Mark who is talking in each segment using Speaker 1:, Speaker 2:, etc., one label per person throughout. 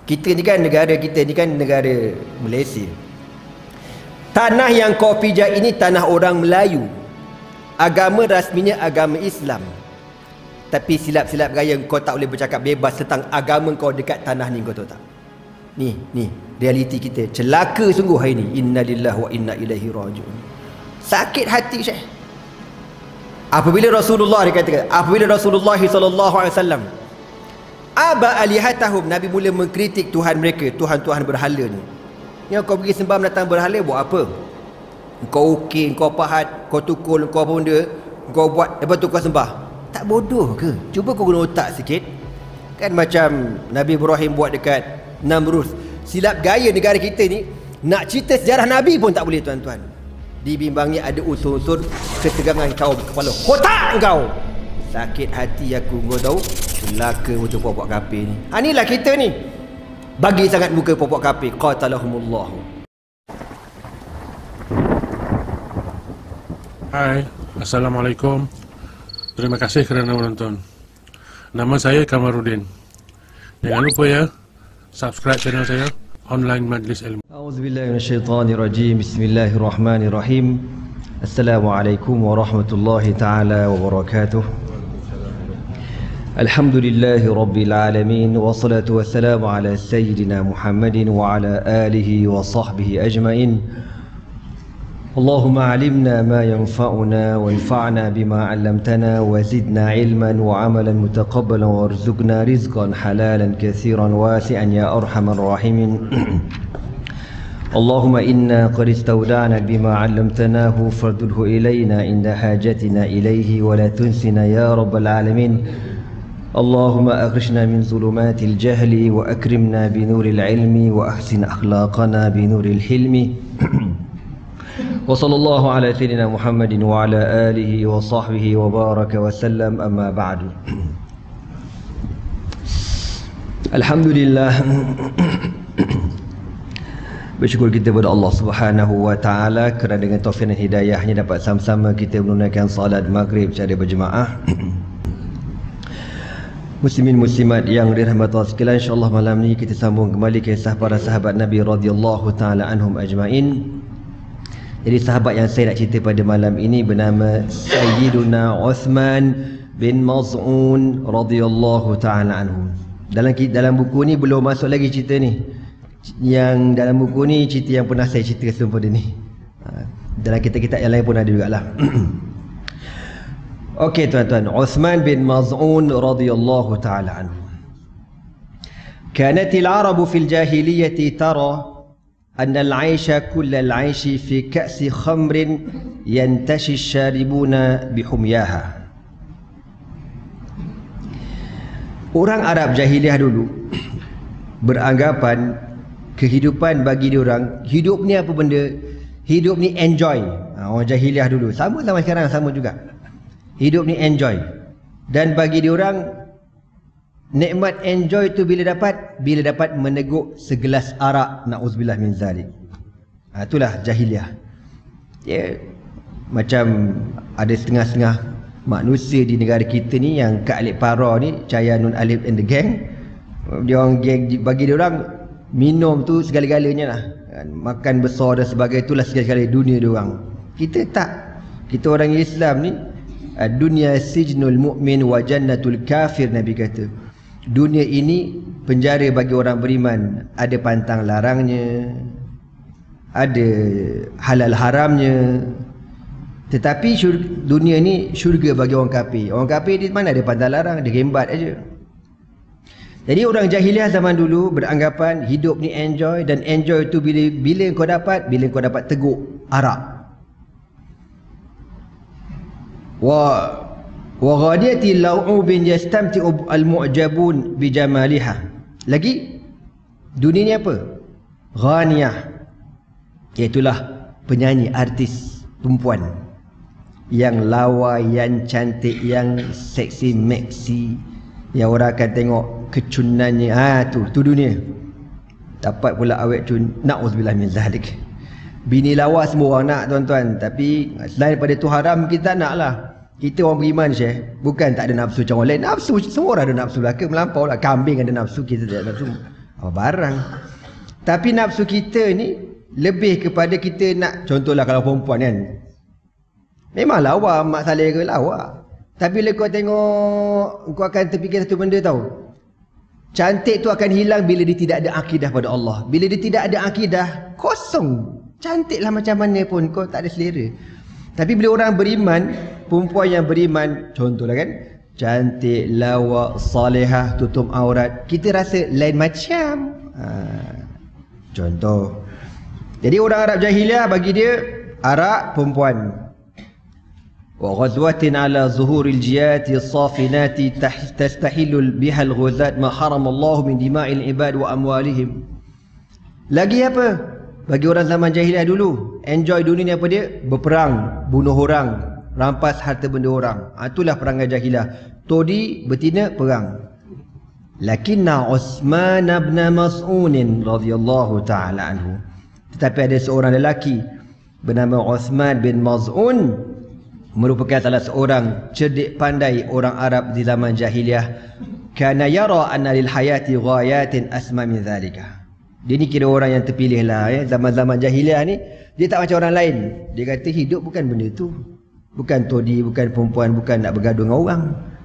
Speaker 1: Kita ni kan negara Malaysia. Tanah yang kau pijak ini tanah orang Melayu. Agama rasminya agama Islam. Tapi silap-silap gaya kau tak boleh bercakap bebas tentang agama kau dekat tanah ni, kau tahu tak? Ni realiti kita. Celaka sungguh hari ni. Innalillahi wa inna ilaihi raji'un. Sakit hati Syekh. Apabila Rasulullah dikatakan, apabila Rasulullah SAW aba alihatahum, Nabi mula mengkritik Tuhan mereka, Tuhan-Tuhan berhala ni. Yang kau pergi sembah mendatang berhala buat apa? Kau ukir, kau pahat, kau tukul, kau apa benda, kau buat, lepas tu kau sembah. Tak bodoh ke? Cuba kau guna otak sikit. Kan macam Nabi Ibrahim buat dekat Namrud. Silap gaya negara kita ni, nak cerita sejarah Nabi pun tak boleh tuan-tuan. Dibimbangi ada unsur-unsur ketegangan kau kepala. Kotak kau! Sakit hati aku, kau tahu. Celaka untuk popok kafir ni. Inilah kita ni. Bagi sangat muka popok kafir. Qatalahumullah.
Speaker 2: Hai, Assalamualaikum. Terima kasih kerana menonton. Nama saya Kamarudin. Jangan lupa ya, subscribe channel saya, Online Majlis Ilmu.
Speaker 1: A'udzubillahi minasyaitonirrajim. Bismillahirrahmanirrahim. Assalamualaikum warahmatullahi taala wabarakatuh. Alhamdulillahi Rabbil Alamin. Wassalatu wassalamu ala Sayyidina Muhammadin wa ala alihi wa sahbihi ajma'in. Allahumma alimna ma yanfa'una wanfa'na bima 'allamtana wa zidna ilman wa 'amalan mutaqabbalan warzuqna rizqan halalan katsiran wasi'an ya arhamar rahimin. Allahumma inna qad istawda'na bima 'allamtanahu fardudhu ilayna inda hajatina ilayhi wa la tunsina ya rabbal alamin. اللهم أخرجنا من ظلمات الجهل وأكرمنا بنور العلم وأحسن أخلاقنا بنور الحلم وصلى الله على سيدنا محمد وعلى آله وصحبه وبارك وسلم أما بعد. Alhamdulillah. Bersyukur kita kepada Allah Subhanahu wa taala kerana dengan taufik dan hidayahnya dapat sama-sama kita menunaikan salat maghrib secara berjemaah. Muslimin muslimat yang dirahmati Allah sekalian, insyaallah malam ni kita sambung kembali kisah para sahabat Nabi radhiyallahu taala anhum ajmain. Jadi sahabat yang saya nak cerita pada malam ini bernama Sayyiduna Uthman bin Maz'un radhiyallahu taala anhu. Dalam buku ni belum masuk lagi cerita ni. Yang dalam buku ni cerita yang pernah saya cerita sebelum pada ni. Dalam kitab-kitab yang lain pun ada jugalah. Okey tuan-tuan, Uthman bin Maz'un radhiyallahu ta'ala anhu. كانت العرب في الجاهلية ترى أن العيش كل العيش في كأس خمر ينتشي الشاربون بحمياها. Orang Arab jahiliah dulu beranggapan kehidupan bagi diorang, hidup ni apa benda? Hidup ni enjoy. Orang jahiliah dulu, sama sekarang sama juga. Hidup ni enjoy. Dan bagi diorang nikmat enjoy tu bila dapat meneguk segelas arak, na'udzubillah min zalik. Itulah jahiliah. Macam ada setengah-setengah manusia di negara kita ni yang Kak Alif Para ni, Cahaya Nun Alif and the gang. Dia orang geng, bagi diorang minum tu segala-galanya lah. Makan besar dan sebagainya, itulah segala-galanya dunia diorang. Kita tak. Kita orang Islam ni, dunia sijnul mu'min wa jannatul kafir, Nabi kata. Dunia ini penjara bagi orang beriman. Ada pantang larangnya, ada halal haramnya. Tetapi dunia ni syurga bagi orang kafir. Orang kafir di mana ada pantang larang, dia gembat aja. Jadi orang jahiliah zaman dulu beranggapan hidup ni enjoy, dan enjoy tu bila kau dapat teguk arak. Wa ghadiyati la'ubin yastamti'u al-mu'jabun bijamaliha. Lagi dunia ni apa? Ghaniyah, iaitulah penyanyi, artis perempuan yang lawa, yang cantik, yang seksi maxi, yang orang akan tengok kecunannya. Tu dunia. Dapat pula awet cun, na'udzubillah min zalik. Bini lawa semua orang nak tuan-tuan, tapi selain daripada tu haram kita tak nak lah. Kita orang beriman Syekh, bukan tak ada nafsu macam orang lain. Nafsu, semua orang ada nafsu lah ke, melampau lah. Kambing ada nafsu, kita tak ada nafsu. apa barang. Tapi nafsu kita ni lebih kepada kita nak, contohlah kalau perempuan kan, memang lawa, mak saleh ke lawa. Tapi bila kau tengok, kau akan terfikir satu benda tau. Cantik tu akan hilang bila dia tidak ada akidah pada Allah. Bila dia tidak ada akidah, kosong. Cantiklah macam mana pun, kau tak ada selera. Tapi bila orang beriman, perempuan yang beriman, contohlah kan, cantik, lawa, salihah, tutup aurat, kita rasa lain macam. Contoh. Jadi orang Arab jahiliah bagi dia arak perempuan. Wa ghazwatin ala zuhuril jiyati safinati tastahilul bihal ghuzat ma haramallahu min dima'il ibad wa amwalihim. Lagi apa? Bagi orang zaman jahiliah dulu, enjoy dunia ni apa dia? Berperang, bunuh orang, rampas harta benda orang. Itulah perangai jahiliah. Todi betina perang. Lakinna Uthman bin Mas'un radhiyallahu taala anhu. Tetapi ada seorang lelaki bernama Uthman bin Maz'un, merupakan salah seorang cerdik pandai orang Arab di zaman jahiliah. Kana yara anna lil hayati ghayatin asma min zalika. Dia ni kira orang yang terpilih lah ya. Zaman-zaman jahiliah ni dia tak macam orang lain. Dia kata hidup bukan benda tu, bukan todi, bukan perempuan, bukan nak bergaduh dengan orang.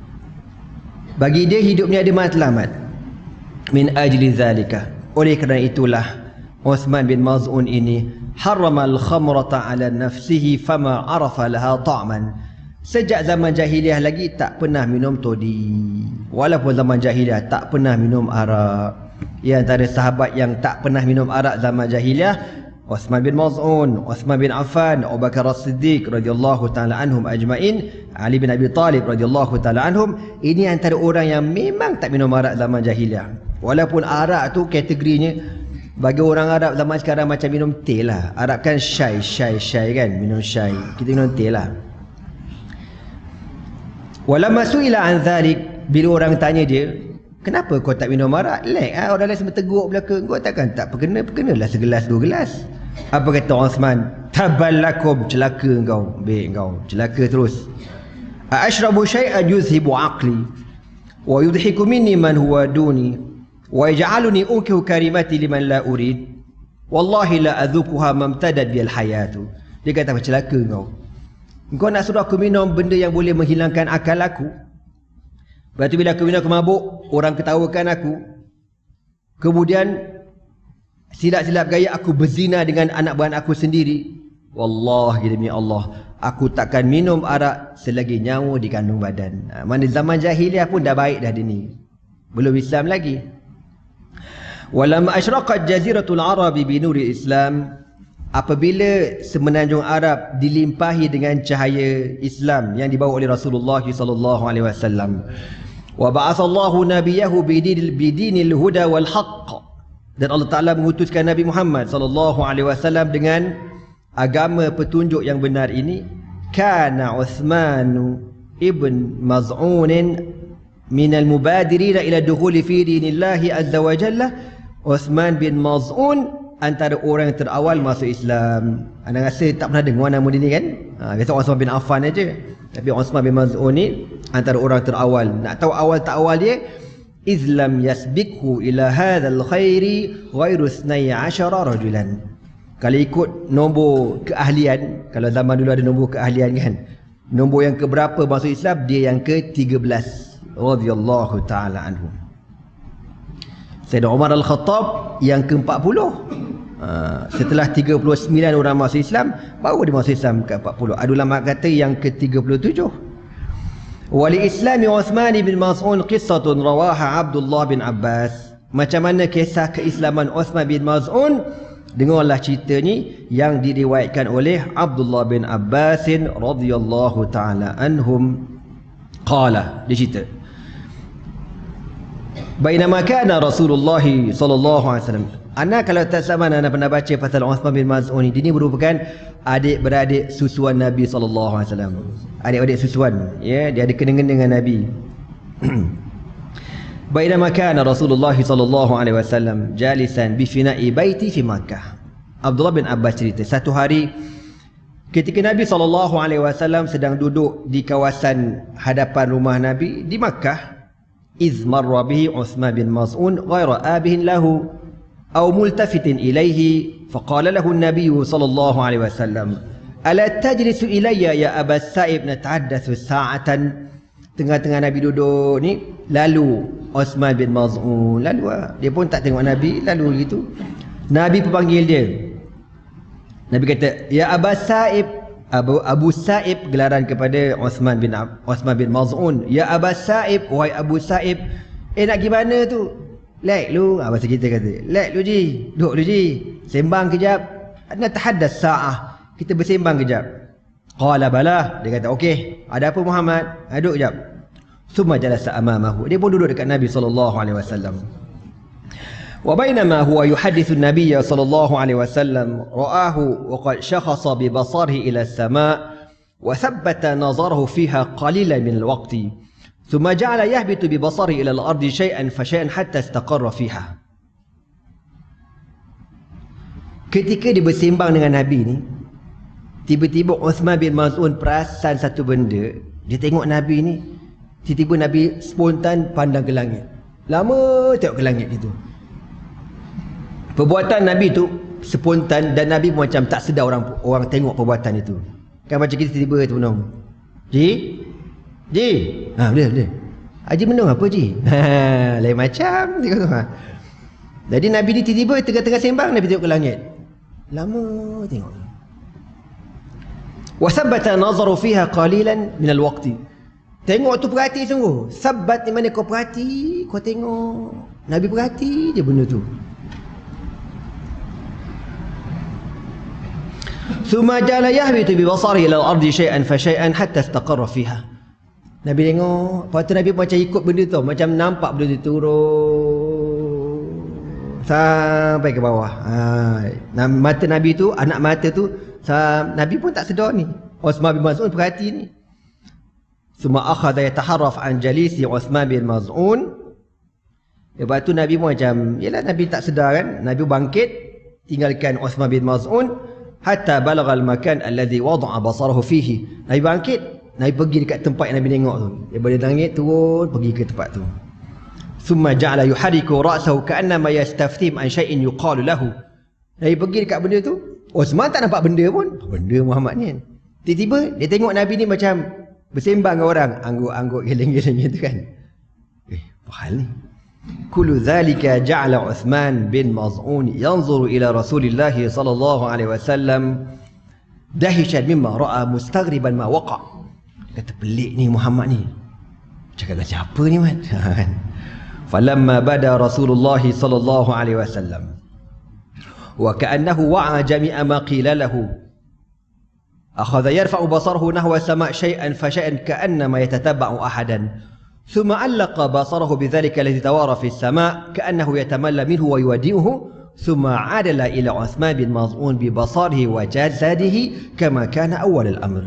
Speaker 1: Bagi dia hidup ni ada matlamat. Min ajli zalika, oleh kerana itulah Uthman bin Maz'un ini haramal khamrata ala nafsihi fama arafa laha ta'man. Sejak zaman jahiliah lagi tak pernah minum todi. Walaupun zaman jahiliah tak pernah minum arak. Ya, antara sahabat yang tak pernah minum arak zaman jahiliah, Uthman bin Maz'un, Uthman bin Affan, Abu Bakar As-Siddiq radhiyallahu taala anhum ajmain, Ali bin Abi Talib radhiyallahu taala anhum. Ini antara orang yang memang tak minum arak zaman jahiliah. Walaupun arak tu kategorinya bagi orang Arab zaman sekarang macam minum teh lah. Arab kan syai kan, minum syai. Kita minum teh lah. Walamma su'ila an dhalik, bila orang tanya dia, kenapa kau tak minum arak? Lek orang lain semua tegur belaka, kau takkan tak perkenalah segelas dua gelas. Apa kata Uthman? Taballakum, celaka engkau, baik engkau, celaka terus. A'ashrabu syai'an yuzhibu aqli wa yudhiku minni man huwa duni wa yaj'aluni unkihu karimati liman la urid wallahi la adhukuha mamtadad bil hayatu. Dia kata celaka engkau nak suruh aku minum benda yang boleh menghilangkan akal aku. Berarti bila aku minum aku mabuk, orang ketawakan aku, kemudian silap-silap gaya aku berzina dengan anak beranak aku sendiri. Wallahi demi Allah, aku takkan minum arak selagi nyawa di kandung badan. Mana zaman jahiliah pun dah baik dah dia ni, belum Islam lagi. Walamma asyraqat jaziratul arabi bi nuril Islam, apabila semenanjung Arab dilimpahi dengan cahaya Islam yang dibawa oleh Rasulullah sallallahu alaihi wasallam. Wa ba'athallahu nabiyahu bidinil huda wal haqq, dan Allah Taala mengutuskan Nabi Muhammad sallallahu alaihi wasallam dengan agama petunjuk yang benar ini. Kana Uthman ibn Maz'un min al-mubadirin ila dukhuli fi dinillahi azza wa jalla. Uthman bin Maz'un antara orang yang terawal masuk Islam. Anda rasa tak pernah dengar nama dia ni kan? Biasa Uthman bin Affan aja. Tapi Uthman bin Maz'un ni antara orang terawal. Nak tahu awal tak awal dia? Izlam yasbikhu ila hadzal khairi ghairu 12 rajulan. Kalau ikut nombor keahlian, kalau zaman dulu ada nombor keahlian kan, nombor yang keberapa masuk Islam, dia yang ke-13 radhiyallahu taala anhu. Sayyidina Umar Al-Khattab yang ke-40. Setelah 39 orang masuk Islam, baru dia masuk Islam ke-40. Ada ulama kata yang ke-37. Wali Islami Uthman bin Maz'un qissatun rawaha Abdullah bin Abbas. Macam mana kisah keislaman Uthman bin Maz'un? Dengarlah cerita ni yang diriwayatkan oleh Abdullah bin Abbas radhiyallahu taala anhum. Qala, dia cerita, bainama kana Rasulullah sallallahu alaihi wasallam. Ana kalau tak sama ana pernah baca pasal Uthman bin Maz'un ni. Dia ni merupakan adik-beradik susuan Nabi sallallahu alaihi wasallam. Adik-adik susuan, ya, dia ada kena-kena dengan Nabi. Bainama kana Rasulullah sallallahu alaihi wasallam jalisan bi fina'i baiti fi Makkah. Abdullah bin Abbas cerita, satu hari ketika Nabi sallallahu alaihi wasallam sedang duduk di kawasan hadapan rumah Nabi di Makkah, إذ مر به عثمان بن مظعون غير آبه له أو ملتفت إليه فقال له النبي صلى الله عليه وسلم ألا تجلس إلي يا أبا السائب نتحدث ساعة. Tengah-tengah Nabi duduk ni, lalu Uthman bin Maz'un lalu dia pun tak tengok Nabi, lalu gitu. Nabi pun panggil dia. Nabi kata, ya Aba Sa'ib. Abu Sa'ib gelaran kepada Uthman bin Maz'un. Ya Aba Sa'ib, wahai Abu Sa'ib, nak gimana tu? Lek lu, bahasa kita kata, lek lu ji, duduk lu ji, sembang kejap. Natahaddas sa'ah, kita bersembang kejap. Qala bala, dia kata okey. Ada apa Muhammad? Duduk kejap. Summa jalasa amamahu, dia pun duduk dekat Nabi SAW. Wa bainama huwa yuhaddithu an-nabiy sallallahu alaihi wasallam ra'ahu wa qad shakhasa bi basarihi ila as-sama' wa thabbata nazarahu fiha qalilan min al-waqti thumma ja'ala yahbitu bi basarihi ila al-ardi shay'an fa shay'an hatta istaqarra fiha. Ketika dia bersembang dengan Nabi ni, tiba-tiba Uthman bin Maz'un perasan satu benda. Dia tengok Nabi ni, tiba-tiba Nabi spontan pandang ke langit. Lama tengok ke langit gitu. Perbuatan Nabi tu spontan dan Nabi pun macam tak sedar orang tengok perbuatan itu. Kan macam kita tiba-tiba tu menung. Ji? Boleh. Haji menung apa Ji? Lain macam tengok tu. Jadi Nabi ni tiba-tiba tengah-tengah sembang, Nabi tengok ke langit. Lama tengok. Wa sabbata nazaru fiha qalilan min al-waqti. Tengok tu perhati sungguh. Sabat ni mana kau perhati, kau tengok. Nabi perhati je benda tu. Thumma jala yahbitu bi basarihi ila al-ardi shay'an fa shay'an hatta istaqarra fiha. Nabi tengok, lepas tu Nabi macam ikut benda tu, macam nampak benda tu turun sampai ke bawah. Mata Nabi tu, anak mata tu, Nabi pun tak sedar ni. Uthman bin Maz'un perhati ni. Thumma akhadha yataharraf an jalisi Uthman bin Maz'un. Lepas tu Nabi pun macam, yalah Nabi tak sedar kan, Nabi bangkit tinggalkan Uthman bin Maz'un hatta balagha al-makan alladhi wada'a basarahu fihi. Nabi bangkit, Nabi pergi dekat tempat yang Nabi tengok tu. Daripada langit turun pergi ke tempat tu. Thumma ja'ala yuhariku ra'sahu ka'annama yastaftim an shay'in yuqalu lahu. Nabi pergi dekat benda tu. Uthman tak nampak benda pun. Benda Muhammad ni kan. Tiba-tiba dia tengok Nabi ni macam bersembang dengan orang, angguk-angguk geleng-geleng gitu kan. Apa hal ni? Kullu dhalika ja'ala Uthman bin Maz'un yanzuru ila Rasulillah sallallahu alaihi wasallam dahishan mimma ra'a mustaghriban ma waqa'. Kata pelik ni Muhammad ni. Cakap dengan siapa ni man? Falamma bada Rasulullah sallallahu alaihi wasallam wa ka'annahu wa'a jami'a ma qila lahu akhadha yarfa'u basarahu nahwa sama' shay'an fa shay'an ka'annama yatatabba'u ahadan. ثم علق بصره بذلك الذي توارى في السماء كأنه يتملى منه ويودئه ثم عدل إلى عثمان بن مظعون ببصره وجسده كما كان أول الأمر.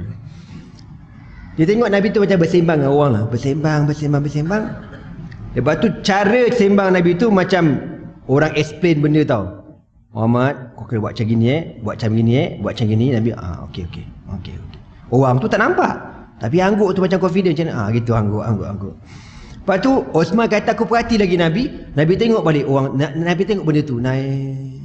Speaker 1: Dia tengok Nabi tu macam bersembang dengan orang lah. Bersembang. Lepas tu cara sembang Nabi tu macam orang explain benda tau. Muhammad, kau kena buat macam gini buat macam gini buat macam gini. Nabi, okey. Orang tu tak nampak. Tapi angguk tu macam confident macam gitu, angguk. Lepas tu Uthman kata aku perhati lagi Nabi. Nabi tengok balik orang, Nabi tengok benda tu naik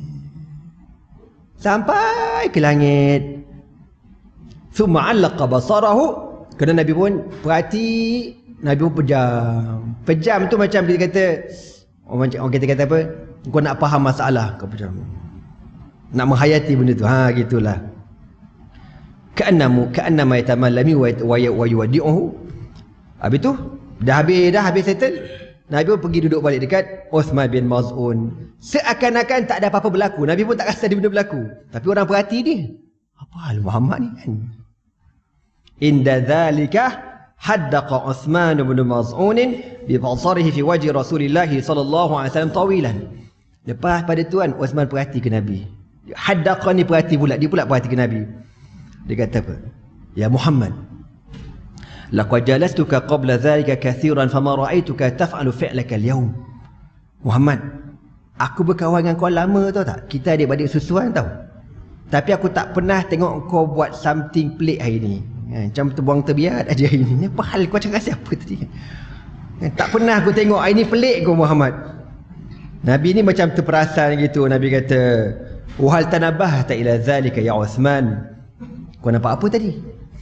Speaker 1: sampai ke langit. Thumma 'allaqa basarahu. Kerana Nabi pun perhati, Nabi pun pejam. Pejam tu macam dia kata, orang kita kata apa? Kau nak faham masalah, kau pejam. Nak menghayati benda tu. Gitulah. Ka'annama yatamallami wa yuwaddi'uhu. Habis tu dah habis settle. Nabi pun pergi duduk balik dekat Uthman bin Maz'un. Seakan-akan tak ada apa-apa berlaku. Nabi pun tak rasa ada benda berlaku. Tapi orang perhati dia. Apa hal Muhammad ni kan? Inda dhalika haddaqa Uthman bin Maz'un bi basarihi fi wajhi Rasulillah sallallahu alaihi wasallam tawilan. Lepas pada tuan Uthman perhati ke Nabi. Haddaqa ni perhati pula. Dia pula perhati ke Nabi. Dia kata apa? Ya Muhammad, laqad jalastuka qabla dhalika kathiran fama ra'aituka taf'alu fi'laka al-yawm. Muhammad, aku berkawan dengan kau lama tau tak? Kita adik-adik susuan tau. Tapi aku tak pernah tengok kau buat something pelik hari ni. Macam terbuang terbiar aja hari ni. Apa hal kau cakap siapa tadi? Tak pernah aku tengok, ini pelik kau Muhammad. Nabi ni macam terperasan gitu. Nabi kata, "Wahal tanabahta ila zalika ya Uthman?" Kau nampak apa tadi?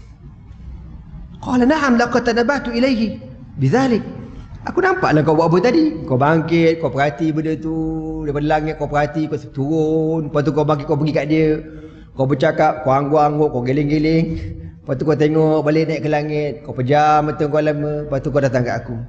Speaker 1: Qala na'am laqad tanabahtu ilaihi bidzalik. Aku nampaklah kau buat apa tadi. Kau bangkit, kau perhati benda tu daripada langit, kau perhati, kau turun, lepas tu kau bangkit, kau pergi kat dia, kau bercakap, kau angguk-angguk, kau geling-geling, lepas tu kau tengok balik naik ke langit, kau pejam mata kau lama, lepas tu kau datang kat aku.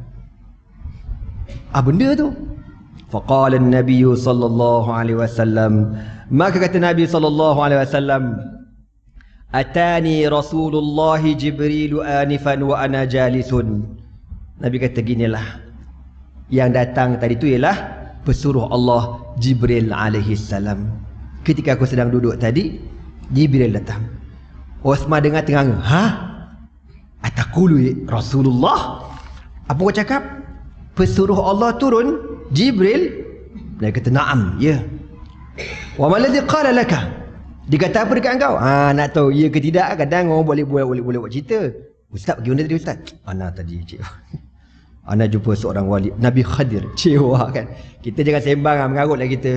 Speaker 1: Benda tu. Faqala an-nabiy sallallahu alaihi wasallam, maka kata Nabi sallallahu alaihi wasallam, atani Rasulullah Jibril anifan wa ana jalisun. Nabi kata ginilah, yang datang tadi tu ialah pesuruh Allah Jibril alaihi salam. Ketika aku sedang duduk tadi, Jibril datang. Uthman dengar tengah, ataqulu Rasulullah? Apa kau cakap? Pesuruh Allah turun, Jibril? Dia kata na'am, ya. Wa maladhi qala laka? Dia kata apa dekat engkau? Nak tahu ya ke tidak? Kadang orang boleh buat cerita. Ustaz pergi mana tadi Ustaz? Ana tadi cik. Ana jumpa seorang wali, Nabi Khadir. Cewa kan. Kita jangan sembang mengarutlah kita.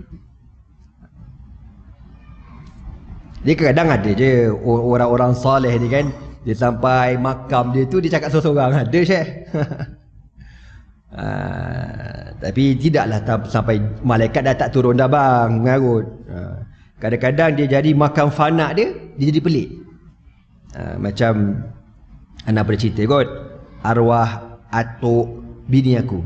Speaker 1: Dia kadang ada je orang-orang soleh ni kan, dia sampai makam dia tu dia cakap seorang-seorang. Ada Syekh. Tapi tidaklah sampai malaikat dah tak turun dah bang mengarut. Kadang-kadang dia jadi makam fana dia jadi pelik. Macam anak bercerita kot, arwah atuk bini aku.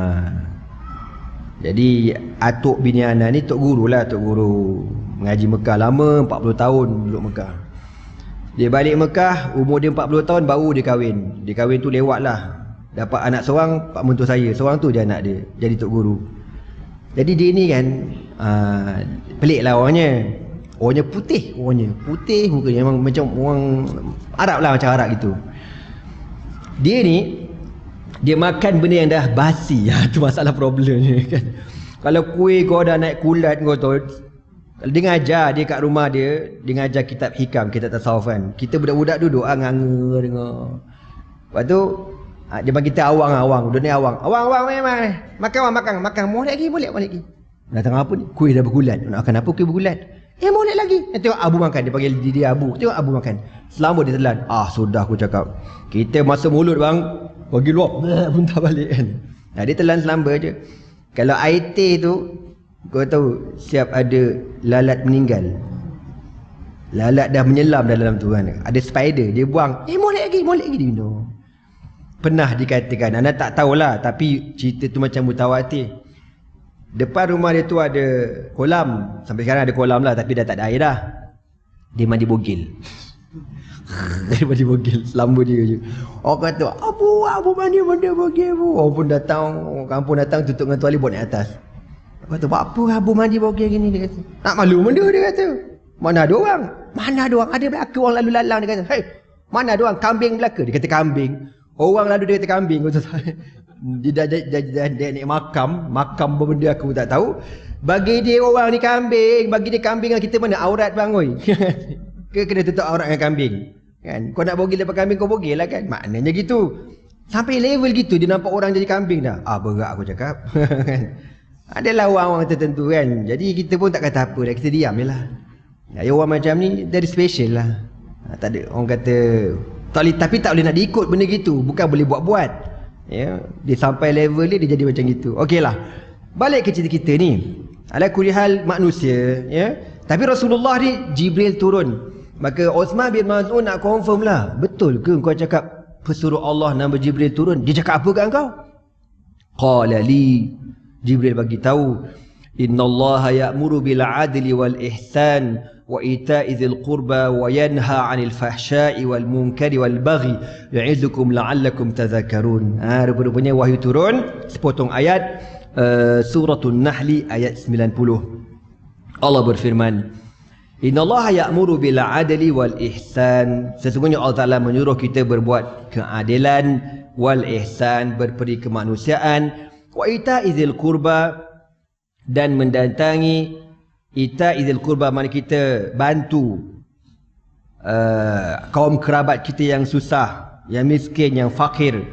Speaker 1: Jadi atuk bini Ana ni tok guru lah, tok guru mengaji Mekah lama, 40 tahun duduk Mekah. Dia balik Mekah, umur dia 40 tahun baru dia kahwin. Dia kahwin tu lewat lah, dapat anak seorang, pak mentua saya, seorang tu je anak dia, jadi tok guru. Jadi dia ni kan pelik lah orangnya. Orangnya putih mukanya, memang macam orang Arab lah, macam Arab gitu. Dia ni dia makan benda yang dah basi. Tu masalah problemnya kan. Kalau kuih kau dah naik kulat kau tu, kalau dia ngajar dia kat rumah dia ngajar kitab hikam, kitab tasawuf kan. Kita budak-budak duduk nganga dengar. Lepas tu dia bagi kita awang. Duduk ni awang. Awang makan. Molek lagi. Datang apa ni? Kuih dah bergulat. Nak makan apa kuih bergulat? Molek lagi. Tengok Abu makan. Dia panggil dia Abu. Tengok Abu makan. Selama dia telan. Sudah aku cakap. Kita masuk mulut bang, bagi luar, muntah balik kan. Dia telan selamba je. Kalau air teh tu, kau tahu siap ada lalat meninggal. Lalat dah menyelam dalam tu kan. Ada spider, dia buang. Molek lagi dia minum. Pernah dikatakan, anda tak tahulah, tapi cerita tu macam mutawatir. Depan rumah dia tu ada kolam. Sampai sekarang ada kolam lah, tapi dah tak ada air dah. Dia mandi bogil. Dia mandi bogil, selamba dia je. Orang kata, Abu mandi bogil Abu. Orang pun datang, kampung datang tutup dengan tuali buat naik atas. Aku kata, buat apa Abu mandi bogil gini? Dia kata, nak malu benda dia kata. Mana ada orang? Ada belaka orang lalu lalang. Dia kata, hey, mana ada orang? Kambing belaka. Dia kata kambing. Orang lalu dia kata kambing. Dia dah naik makam benda aku tak tahu. Bagi dia orang ni kambing, bagi dia kambing dengan kita mana aurat bang oi. Kena tutup aurat dengan kambing. Kan? Kau nak bogil lepas kambing kau bogil lah kan. Maknanya gitu. Sampai level gitu dia nampak orang jadi kambing dah. Berat aku cakap. Adalah orang-orang tertentu kan. Jadi kita pun tak kata apa dah, kita diam je lah. Orang macam ni dari special lah. Tak ada orang kata tapi tak boleh nak diikut benda gitu. Bukan boleh buat-buat. Ya, dia sampai level dia jadi macam gitu. Okeylah. Balik ke cerita kita ni. Ala kulihal manusia, ya. Tapi Rasulullah ni Jibril turun. Maka Uthman bin Maz'un nak confirm lah. Betul ke kau cakap pesuruh Allah nama Jibril turun? Dia cakap apa kat kau? Qala li, Jibril bagi tahu, innallaha ya'muru bil 'adli wal ihsan wa ita'i dzil qurba wa yanha 'anil fahsya'i wal munkari wal baghi ya'idukum la'allakum tadhakkarun. Rupanya wahyu turun sepotong ayat suratul Nahl ayat 90. Allah berfirman, innallaha ya'muru bil 'adli wal ihsan. Sesungguhnya Allah Taala menyuruh kita berbuat keadilan, wal ihsan, berperi kemanusiaan, wa ita'izil qurba, dan mendatangi ita'izil qurba, mana kita bantu kaum kerabat kita yang susah, yang miskin, yang fakir,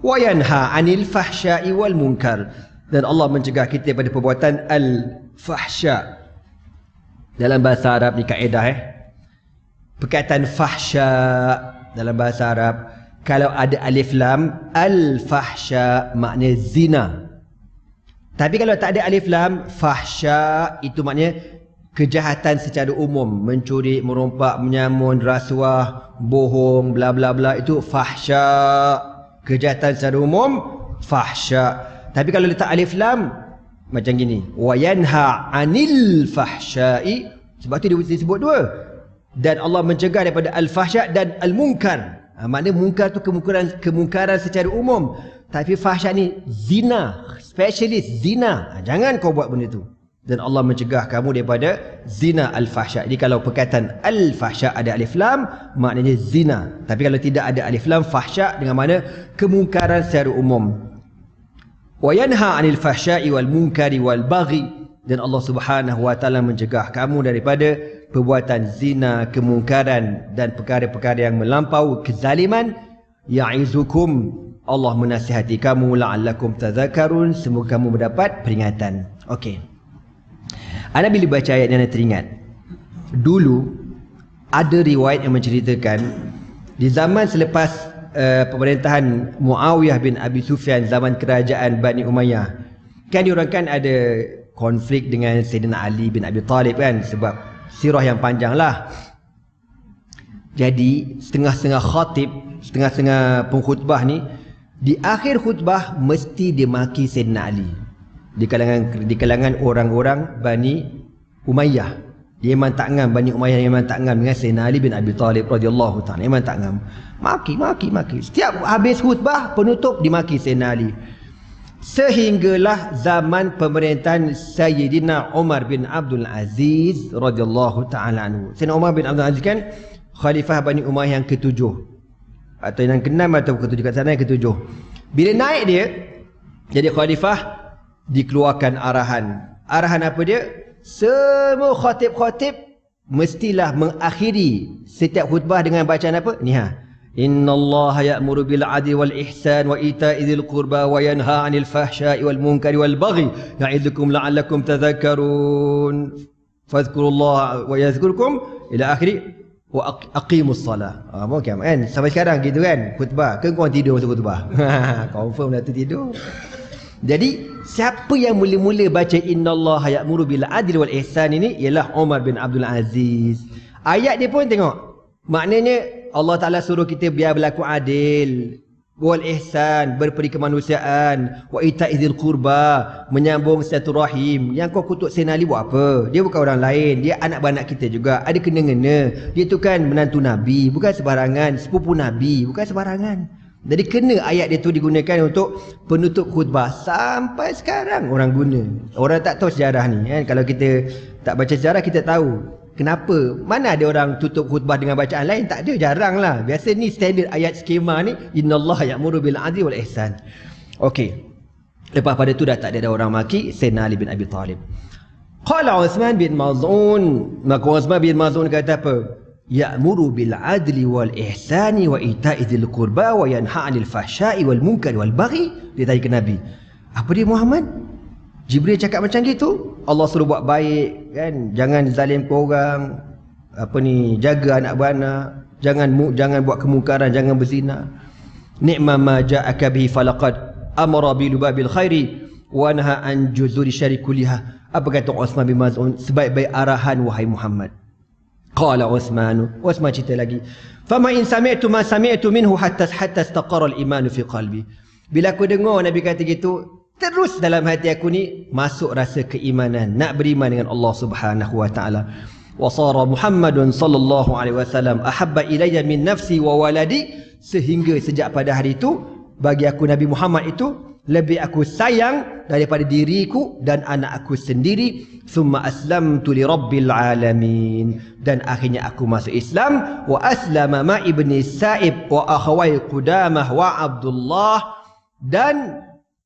Speaker 1: Wa yanha 'anil fahsya'i wal munkar. Dan Allah mencegah kita pada perbuatan al-fahsya. Dalam bahasa Arab ni kaedah perkataan fahsya dalam bahasa Arab, kalau ada alif lam, al-fahsya makna zina. Tapi kalau tak ada alif lam, fahsya itu maknanya kejahatan secara umum, mencuri, merompak, menyamun, rasuah, bohong, bla bla bla, itu fahsya. Kejahatan secara umum, fahsya. Tapi kalau letak alif lam macam gini, wa yanha 'anil fahsya'i, sebab tu dia disebut dua. Dan Allah mencegah daripada al-fahsya dan al-munkar. Maknanya munkar tu kemungkaran secara umum. Tapi fahsya ni zina, spesialis zina. Jangan kau buat benda tu. Dan Allah mencegah kamu daripada zina al-fahsya. Jadi kalau perkataan al-fahsya ada alif lam, maknanya zina. Tapi kalau tidak ada alif lam, fahsya dengan mana kemungkaran secara umum. Wa yanha 'anil fahsya'i wal munkari wal baghi. Dan Allah Subhanahu wa taala mencegah kamu daripada perbuatan zina, kemungkaran dan perkara-perkara yang melampau kezaliman. Ya'izukum, Allah menasihati kamu, la'allakum tadhakkarun, semoga kamu mendapat peringatan. Okey. Anda bila baca ayat ni anda teringat, dulu ada riwayat yang menceritakan di zaman selepas pemerintahan Muawiyah bin Abi Sufyan, zaman kerajaan Bani Umayyah, kan diorang kan ada konflik dengan Sayyidina Ali bin Abi Talib kan, sebab sirah yang panjang lah. Jadi setengah-setengah khatib, setengah-setengah pengkhutbah ni, di akhir khutbah mesti dimaki Sayyidina Ali di kalangan orang-orang Bani Umayyah. Dia memang tak ngam, Bani Umayyah memang tak ngam dengan Sayyidina Ali bin Abi Talib radhiyallahu ta'ala, memang tak ngam. Maki. Setiap habis khutbah, penutup dimaki Sayyidina Ali. Sehinggalah zaman pemerintahan Sayyidina Umar bin Abdul Aziz radhiyallahu ta'ala anhu. Sayyidina Umar bin Abdul Aziz kan khalifah Bani Umayyah yang ketujuh, atau yang ke-6 atau ke-7, kat sana yang ke-7. Bila naik dia jadi khalifah, dikeluarkan arahan. Arahan apa dia? Semua khatib-khatib mestilah mengakhiri setiap khutbah dengan bacaan apa? Ni Innallaha ya'muru bil 'adli wal ihsan wa ita'i dzil qurba wa yanha 'anil fahsya'i wal munkari wal baghi ya'idzukum la'allakum tadhakkarun fadhkurullaha wa yadhkurkum ila akhiri wa aqimus salah. Macam kan sampai sekarang gitu kan khutbah. Ke kau tidur masa khutbah? Confirm dah tu tidur. Jadi siapa yang mula-mula baca innallaha ya'muru bil 'adli wal ihsan ini ialah Umar bin Abdul Aziz. Ayat dia pun tengok, maknanya Allah Ta'ala suruh kita biar berlaku adil, wal ihsan, berperi kemanusiaan, wa ita'idzil qurba, menyambung silaturahim. Yang kau kutuk Sayyidina Ali buat apa? Dia bukan orang lain, dia anak beranak kita juga, ada kena-ngena. Dia tu kan menantu Nabi, bukan sebarangan, sepupu Nabi, bukan sebarangan. Jadi kena ayat dia tu digunakan untuk penutup khutbah. Sampai sekarang orang guna. Orang tak tahu sejarah ni kan? Kalau kita tak baca sejarah, kita tahu kenapa. Mana ada orang tutup khutbah dengan bacaan lain? Tak ada, jarang lah. Biasa ni standard ayat skema ni, innallaha ya'muru bil 'adli wal ihsan. Okey. Lepas pada tu dah tak ada orang maki Sayyidina Ali bin Abi Talib. Qala Uthman bin Maz'un, maka Uthman bin Maz'un kata apa? Ya'muru bil 'adli wal ihsani wa ita'i dzil qurba wa yanha 'anil fahsya'i wal munkari wal baghi. Dia tanya ke Nabi, apa dia Muhammad? Jibril cakap macam gitu, Allah suruh buat baik kan, jangan zalim ke orang, jaga anak beranak, jangan buat kemungkaran, jangan berzina. Ni'ma ma ja'aka bihi falaqad amara bil babil khairi wa naha an juzuri syarri kulliha. Apa kata Uthman bin Maz'un? Sebaik-baik arahan wahai Muhammad. Qala Uthman cerita lagi, fama in sami'tu ma sami'tu minhu hatta istaqarra al-iman fi qalbi. Bila aku dengar Nabi kata gitu, terus dalam hati aku ni masuk rasa keimanan, nak beriman dengan Allah Subhanahu wa taala. Wa sara Muhammadun sallallahu alaihi wasallam ahabba ilayya min nafsi wa waladi, sehingga sejak pada hari itu bagi aku Nabi Muhammad itu lebih aku sayang daripada diriku dan anak aku sendiri. Summa aslamtu li rabbil alamin, dan akhirnya aku masuk Islam. Wa aslama ma ibni Sa'ib wa akhawai Qudamah wa Abdullah, dan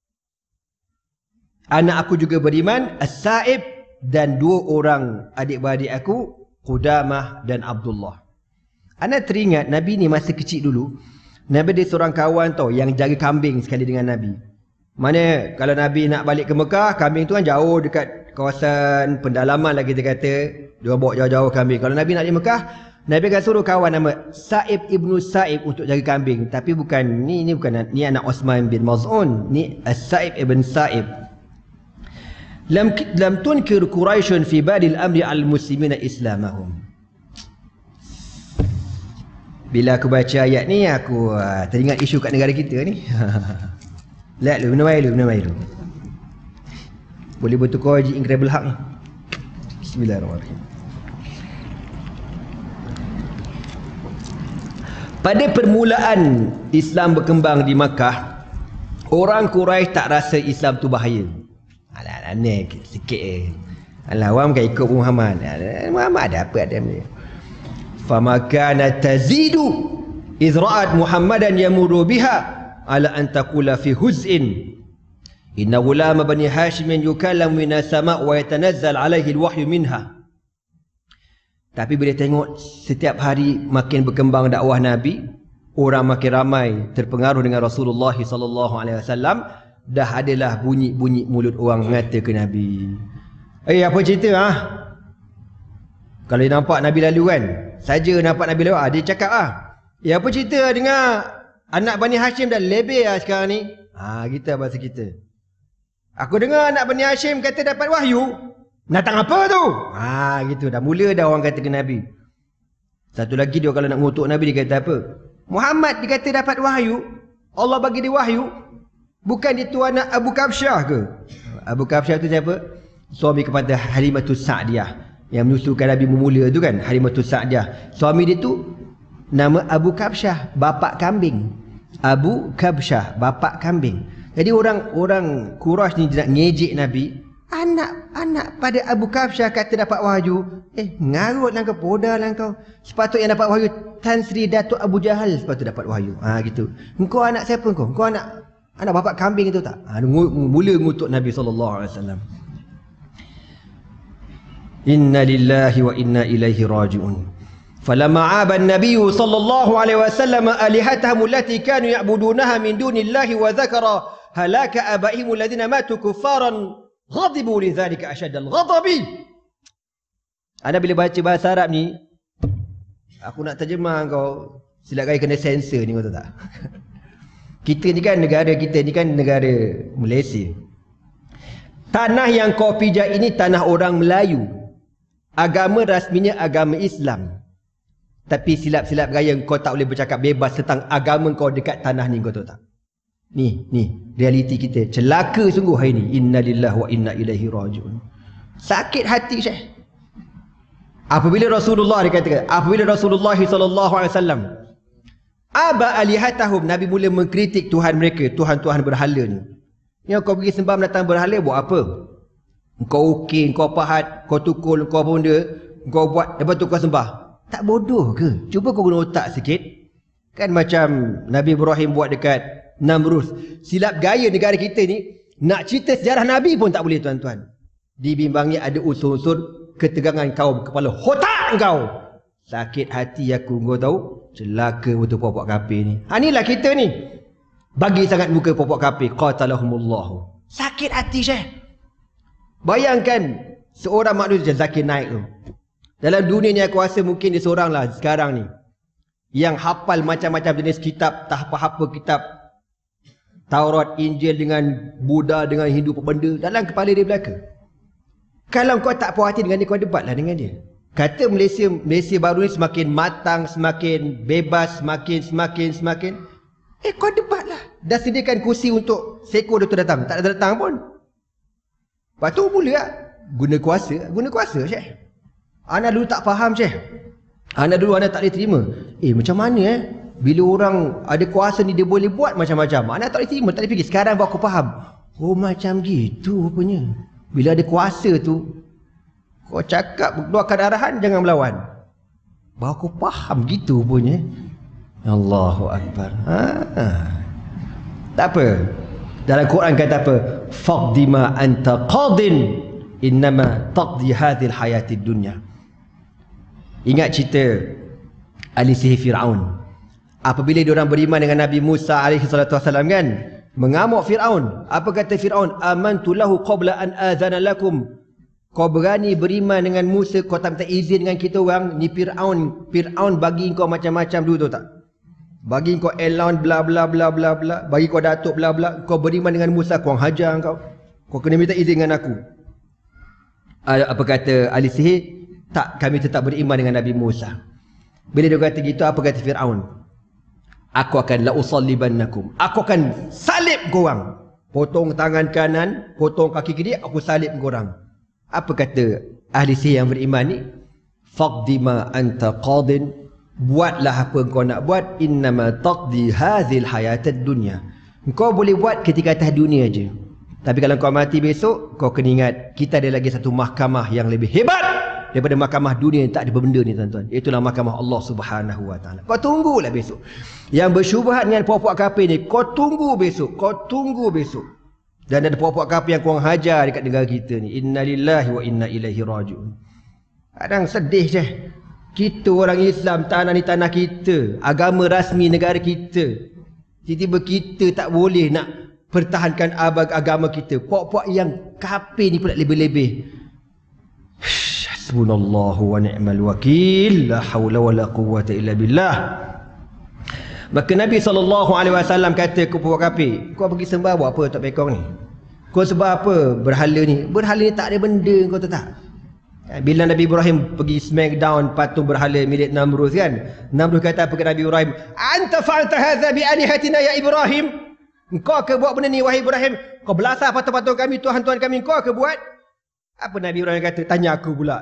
Speaker 1: anak aku juga beriman, As-Sa'ib, dan dua orang adik-beradik aku, Qudamah dan Abdullah. Anda teringat Nabi ni masa kecil dulu, Nabi ada seorang kawan tau yang jaga kambing sekali dengan Nabi. Mana kalau Nabi nak balik ke Mekah, kambing tu kan jauh dekat kawasan pendalaman lah kita kata. Dia bawa jauh-jauh kambing. Kalau Nabi nak di Mekah, Nabi akan suruh kawan nama Sa'ib ibnu Sa'ib untuk jaga kambing. Tapi bukan ni bukan ni anak Osman bin Maz'un. Ni As-Sa'ib ibn Sa'ib. Lam tunkir Quraisyun fi badil amri al-muslimina islamahum. Bila aku baca ayat ni, aku teringat isu kat negara kita ni. Lihat lu, minum air lu. Boleh bertukar Haji Incredible Hulk ni. Bismillahirrahmanirrahim. Pada permulaan Islam berkembang di Makkah, orang Quraisy tak rasa Islam tu bahaya. Alah, aneh sikit Alah, awam kan ikut Muhammad. Muhammad ada apa ada ni. Fama kana tazidu idh ra'at Muhammadan yamurru biha ala an taqula fi huz'in inna gulama bani Hashim yukallam min as-sama' wa yatanazzal alaihi al-wahyu minha. Tapi bila tengok setiap hari makin berkembang dakwah Nabi, orang makin ramai terpengaruh dengan Rasulullah sallallahu alaihi wasallam, dah adalah bunyi-bunyi mulut orang mengata ke Nabi. Apa cerita Kalau dia nampak Nabi lalu kan, saja nampak Nabi lalu, dia cakap apa cerita dengar anak Bani Hashim dah lebih sekarang ni. Kita bahasa kita. Aku dengar anak Bani Hashim kata dapat wahyu. Datang apa tu? Gitu dah mula dah orang kata ke Nabi. Satu lagi dia kalau nak ngutuk Nabi dia kata apa? Muhammad dia kata dapat wahyu. Allah bagi dia wahyu. Bukan dia tu anak Abu Kabsyah ke? Abu Kabsyah tu siapa? Suami kepada Halimatus Sa'diyah yang menyusulkan Nabi memula tu kan, Halimatus Sa'diyah. Suami dia tu nama Abu Kabsyah, bapak kambing. Abu Kabsyah, bapak kambing. Jadi orang Quraisy ni nak ngejek Nabi. Anak pada Abu Kabsyah kata dapat wahyu. Ngarutlah kau, podahlah kau. Sepatutnya dapat wahyu Tan Sri Datuk Abu Jahal sepatutnya dapat wahyu. Gitu. Engkau anak siapa kau? Engkau anak bapak kambing itu tak? Mula ngutuk Nabi SAW. Inna lillahi wa inna ilaihi raji'un. Falamma 'aba an-nabiy sallallahu alaihi wasallam alihatahum allati kanu ya'budunaha min dunillahi wa dzakara halaka abaihim alladhina matu kuffaran ghadibu lidzalika ashaddal ghadabi. Anda bila baca bahasa Arab ni, aku nak terjemah kau silap kali kena sensor ni, kau tahu tak? Kita ni kan negara Malaysia. Tanah yang kau pijak ini tanah orang Melayu. Agama rasminya agama Islam. Tapi silap-silap gaya kau tak boleh bercakap bebas tentang agama kau dekat tanah ni, kau tahu tak? Ni realiti kita. Celaka sungguh hari ni. Inna lillahi wa inna ilaihi raji'un. Sakit hati Syekh. Apabila Rasulullah sallallahu alaihi wasallam aba alihatahum, Nabi mula mengkritik Tuhan mereka, Tuhan-Tuhan berhala ni. Yang kau pergi sembah mendatang berhala buat apa? Kau ukir, kau pahat, kau tukul, kau benda, kau buat, lepas tu kau sembah. Tak bodoh ke? Cuba kau guna otak sikit. Kan macam Nabi Ibrahim buat dekat Namrus. Silap gaya negara kita ni, nak cerita sejarah Nabi pun tak boleh tuan-tuan. Dibimbangi ada unsur-unsur ketegangan kaum kepala otak kau. Sakit hati aku, kau tahu? Celaka betul popok kafir ni. Inilah kita ni. Bagi sangat muka popok kafir. Qatalahumullah. Sakit hati Syekh. Bayangkan seorang manusia Zakir Naik tu. Dalam dunia ni aku rasa mungkin dia seorang lah sekarang ni yang hafal macam-macam jenis kitab, tak apa-apa kitab Taurat, Injil dengan Buddha, dengan Hindu, apa benda dalam kepala dia belaka. Kalau kau tak puas hati dengan dia, kau debatlah dengan dia. Kata Malaysia baru ni semakin matang, semakin bebas, semakin. Kau debatlah. Dah sediakan kursi untuk seko dia tu datang. Tak datang pun. Lepas tu mula guna kuasa Syekh. Ana dulu tak faham Syekh. Ana tak boleh terima. Macam mana bila orang ada kuasa ni dia boleh buat macam-macam. Ana tak boleh terima, tak boleh fikir. Sekarang baru aku faham. Oh macam gitu rupanya. Bila ada kuasa tu, kau cakap keluarkan arahan, jangan melawan. Baru aku faham gitu rupanya. Allahu Akbar. Tak apa. Dalam Quran kata apa? Faqdi ma anta qadin innama taqdi hadhil hayatid dunya. Ingat cerita ahli sihir Firaun. Apabila diorang beriman dengan Nabi Musa alaihi salatu wasallam kan, mengamuk Firaun. Apa kata Firaun? Amantu lahu qabla an azana lakum. Kau berani beriman dengan Musa, kau tak minta izin dengan kita orang. Ni Firaun bagi kau macam-macam dulu, tahu tak? Bagi kau Elon bla bla bla bla bla, bagi kau Datuk bla bla. Kau beriman dengan Musa, kau hajar kau. Kau kena minta izin dengan aku. Apa kata ahli sihir? Tak, kami tetap beriman dengan Nabi Musa. Bila dia kata gitu, apa kata Firaun? Aku akan la usallibannakum. Aku akan salib korang. Potong tangan kanan, potong kaki kiri, aku salib korang. Apa kata ahli sihir yang beriman ni? Faqdi ma anta qadin. Buatlah apa kau nak buat. Innama taqdi hazil hayatad dunya. Kau boleh buat ketika atas dunia je. Tapi kalau kau mati besok, kau kena ingat, kita ada lagi satu mahkamah yang lebih hebat daripada mahkamah dunia yang tak ada benda ni, tuan-tuan. Itulah mahkamah Allah Subhanahu Wa Taala. Kau tunggulah besok. Yang bersyubhat dengan puak-puak kafir ni, kau tunggu besok. Kau tunggu besok. Dan ada puak-puak kafir yang korang hajar dekat negara kita ni. Innalillahi wa inna ilaihi raji'un. Kadang sedih je. Kita orang Islam, tanah ni tanah kita, agama rasmi negara kita. Tiba-tiba kita tak boleh nak pertahankan agama kita. Puak-puak yang kafir ni pula lebih-lebih. Hasbunallahu wa ni'mal wakil. La hawla wa la quwwata illa billah. Maka Nabi SAW kata ke puak kafir, kau pergi sembah buat apa tak pekong ni? Kau sembah apa berhala ni? Berhala ni tak ada benda, kau tahu tak? Bila Nabi Ibrahim pergi smackdown patung berhala milik Namrud kan, Namrud kata apa ke Nabi Ibrahim? Anta fa'alta hadza bi alihatina ya Ibrahim. Engkau ke buat benda ni wahai Ibrahim? Kau belasah patung-patung kami, Tuhan-Tuhan kami, engkau ke buat? Apa Nabi Ibrahim kata? Tanya aku pula.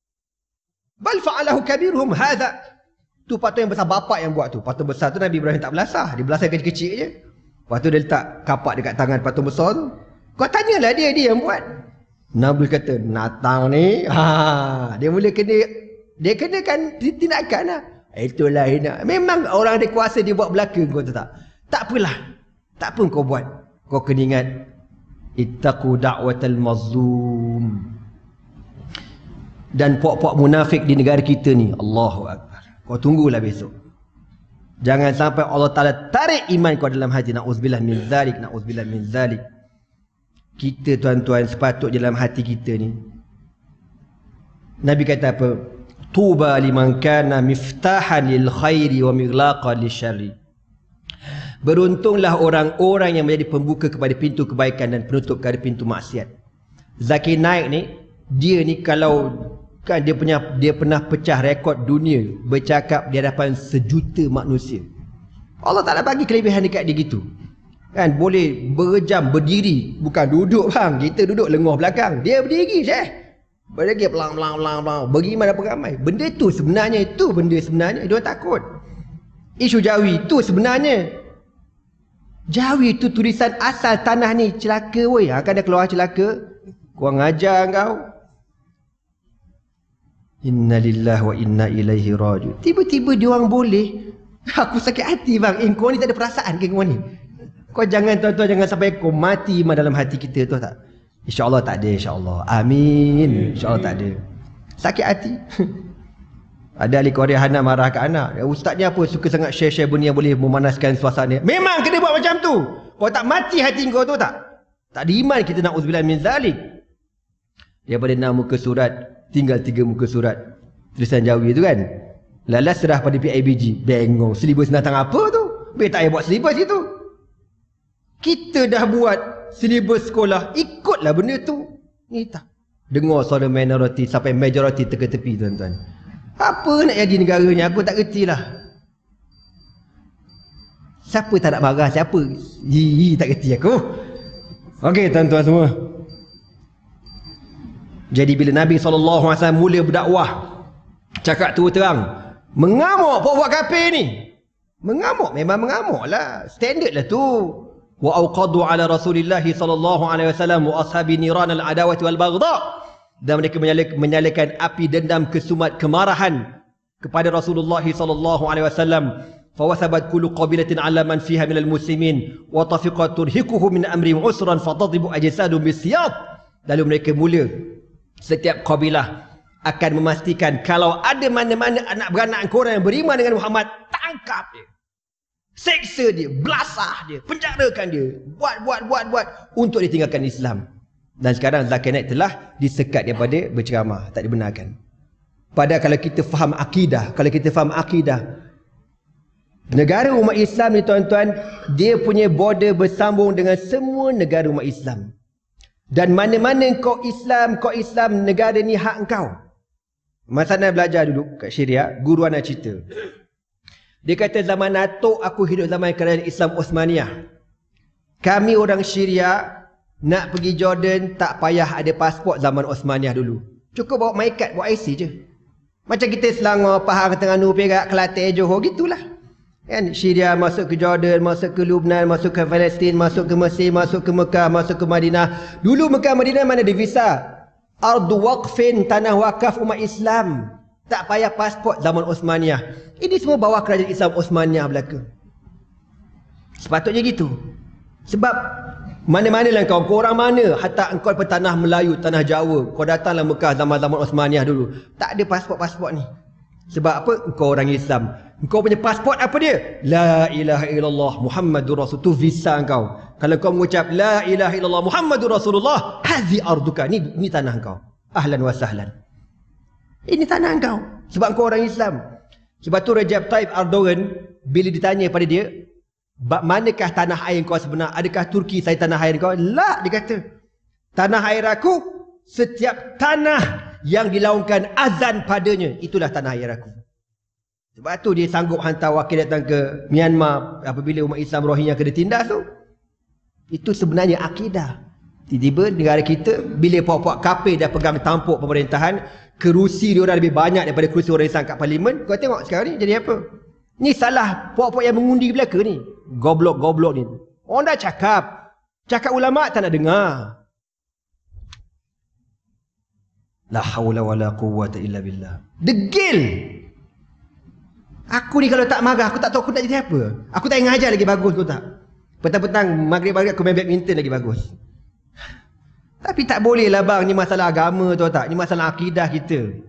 Speaker 1: Bal fa'alahu kabiruhum hadza. Tu patung yang besar, bapak yang buat tu. Patung besar tu Nabi Ibrahim tak belasah. Dia belasah kecil-kecil je. Lepas tu dia letak kapak dekat tangan patung besar tu. Kau tanyalah dia yang buat. Nabi kata, Natang ni, dia mula kena, dia kena kan tindakan lah. Itulah hina. Memang orang ada kuasa dia buat belaka, kau tahu tak? Tak apalah. Tak apa kau buat. Kau kena ingat, ittaqu da'watal mazlum. Dan puak-puak munafik di negara kita ni, Allahu Akbar. Kau tunggulah besok. Jangan sampai Allah Ta'ala tarik iman kau dalam hati. Na'udzubillah min zalik, na'udzubillah min zalik. Kita tuan-tuan sepatutnya dalam hati kita ni, Nabi kata apa? Tuba liman kana miftahan lil khairi wa mighlaqan lisyarri. Beruntunglah orang-orang yang menjadi pembuka kepada pintu kebaikan dan penutup kepada pintu maksiat. Zakir Naik ni, dia ni kalau kan dia pernah pecah rekod dunia bercakap di hadapan 1 juta manusia. Allah Ta'ala bagi kelebihan dekat dia gitu. Kan boleh berjam berdiri, bukan duduk bang. Kita duduk lenguh belakang, dia berdiri je. Berdiri pelang. Beriman apa ramai. Benda tu sebenarnya, itu benda sebenarnya. Dia takut. Isu Jawi tu sebenarnya. Jawi tu tulisan asal tanah ni. Celaka woi, akan dia keluar celaka. Kau ngajar kau. Innalillahi wa inna ilaihi raji'un. Tiba-tiba dia orang boleh. Aku sakit hati bang. Kau ni tak ada perasaan ke kau ni? Kau jangan tuan-tuan, jangan sampai kau mati dalam hati kita tu tak? InsyaAllah tak ada, insyaAllah. Amin. InsyaAllah tak ada. Sakit hati. Ada ahli Korea Hana marah kat anak. Ustaznya apa? Suka sangat share-share benda yang boleh memanaskan suasana. Memang kena buat macam tu. Kau tak mati hati kau tu tak? Tak ada iman kita, na'udzubillah min zalik. Daripada 6 muka surat, tinggal 3 muka surat. Tulisan Jawi tu kan. Lalas serah pada PIBG. Bengong. Silibus datang apa tu? Biar tak payah buat silibus itu. Kita dah buat silibus sekolah, ikutlah benda tu. Ni tak. Dengar suara minoriti sampai majoriti teka-tepi tuan-tuan. Apa nak jadi negara ni? Aku tak kerti lah. Siapa tak nak marah? Siapa? Tak kerti aku. Okey tuan-tuan semua. Jadi bila Nabi SAW mula berdakwah, cakap terus terang, mengamuk buat kafir ni. Mengamuk, memang mengamuk lah. Standard lah tu. Wa awqadu ala Rasulillah sallallahu alaihi wasallam wa ashabi niran al-adawati wal baghdha. Dan mereka menyalakan api dendam, kesumat, kemarahan kepada Rasulullah sallallahu alaihi wasallam. Fawasabat kullu qabilatin ala man fiha minal muslimin wa tafiqat turhiquhu min amri usran fatadribu ajsadu bisyat. Lalu mereka mula, setiap kabilah akan memastikan kalau ada mana-mana anak beranak korang yang beriman dengan Muhammad, tangkap dia. seksa dia, belasah dia, penjarakan dia, buat untuk ditinggalkan Islam. Dan sekarang Zakir Naik telah disekat daripada berceramah, tak dibenarkan. Padahal kalau kita faham akidah, negara umat Islam ni tuan-tuan, dia punya border bersambung dengan semua negara umat Islam. Dan mana-mana kau Islam, negara ni hak engkau. Masa Ana belajar dulu kat Syria, guru Ana cerita. Dia kata zaman Datuk aku hidup zaman kerajaan Islam Osmaniyah. Kami orang Syria nak pergi Jordan tak payah ada pasport zaman Osmaniyah dulu. Cukup bawa MyCard, bawa IC je. Macam kita Selangor, Pahang, Terengganu, Perak, Kelantan, Johor, gitulah. Kan Syria masuk ke Jordan, masuk ke Lebanon, masuk ke Palestin, masuk ke Mesir, masuk ke Mekah, masuk ke Madinah. Dulu Mekah Madinah mana ada visa? Ardu waqfin, tanah wakaf umat Islam. Tak payah pasport zaman Osmaniyah. Ini semua bawah kerajaan Islam Osmaniyah belaka. Sepatutnya gitu. Sebab mana-manalah kau orang mana, hatta engkau daripada tanah Melayu, tanah Jawa, kau datanglah Mekah zaman-zaman Osmaniyah dulu. Tak ada pasport-pasport ni. Sebab apa? Engkau orang Islam. Engkau punya pasport apa dia? La ilaha illallah Muhammadur Rasul. Tu visa engkau. Kalau kau mengucap La ilaha illallah Muhammadur Rasulullah, hazi arduka. Ni tanah engkau. Ahlan wa sahlan. Ini tanah engkau. Sebab engkau orang Islam. Sebab tu Recep Tayyip Erdogan, bila ditanya pada dia, manakah tanah air kau sebenar? Adakah Turki saya tanah air kau? La, dia kata. Tanah air aku, setiap tanah yang dilaungkan azan padanya, itulah tanah air aku. Sebab tu dia sanggup hantar wakil datang ke Myanmar apabila umat Islam Rohingya kena tindas tu. Itu sebenarnya akidah. Tiba-tiba negara kita, bila puak-puak kafir dah pegang tampuk pemerintahan, kerusi dia orang lebih banyak daripada kerusi orang Islam kat parlimen. Kau tengok sekarang ni jadi apa? Ni salah puak-puak yang mengundi belaka ni. Goblok-goblok ni. Orang dah cakap ulama tak nak dengar. La haula wala quwwata illa billah. Degil. Aku ni kalau tak marah, aku tak tahu aku nak jadi apa. Aku tak ingat ajar lagi bagus kau tak. Petang-petang maghrib-maghrib aku main badminton lagi bagus. Tapi tak boleh lah bang, ni masalah agama tahu tak. Ni masalah akidah kita.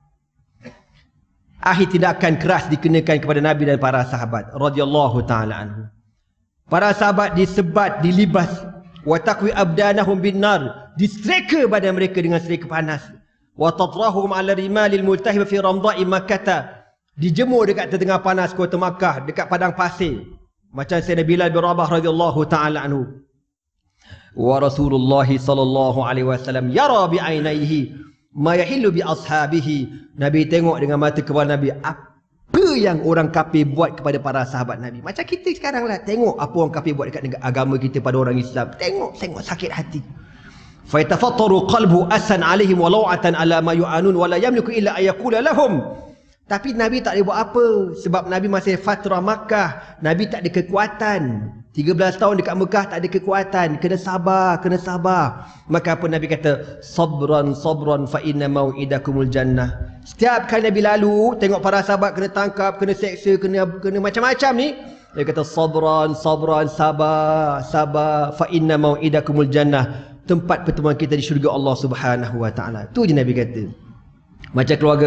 Speaker 1: Akhir tindakan keras dikenakan kepada Nabi dan para sahabat radhiyallahu taala anhu. Para sahabat disebat, dilibas, wa taqwi abdanahum bin nar, disereka badan mereka dengan serika panas. Wa tatrahum ala rimalil multahib fi ramda'i Makkah, dijemur dekat tengah panas kota Makkah, dekat padang pasir. Macam Sayyidina Bilal bin Rabah radhiyallahu taala anhu. Wa Rasulullah sallallahu alaihi wasallam yara bi ainaihi ma yahillu bi ashabihi. Nabi tengok dengan mata kepala Nabi apa yang orang kafir buat kepada para sahabat Nabi. Macam kita sekarang lah, tengok apa orang kafir buat dekat agama kita pada orang Islam. Tengok sakit hati. Fa yatafattaru qalbu asan alaihim wa law'atan ala ma yu'anun wa la yamliku illa ayaqula lahum. Tapi Nabi tak boleh buat apa, sebab Nabi masih fatrah Makkah. Nabi tak ada kekuatan. 13 tahun dekat Mekah tak ada kekuatan. Kena sabar. Maka apa Nabi kata? Sabran fa inna mau'idakumul jannah. Setiap kali Nabi lalu, tengok para sahabat kena tangkap, kena seksa, kena macam-macam ni, dia kata sabran, sabar fa inna mau'idakumul jannah. Tempat pertemuan kita di syurga Allah Subhanahu wa taala. Tu je Nabi kata. Macam keluarga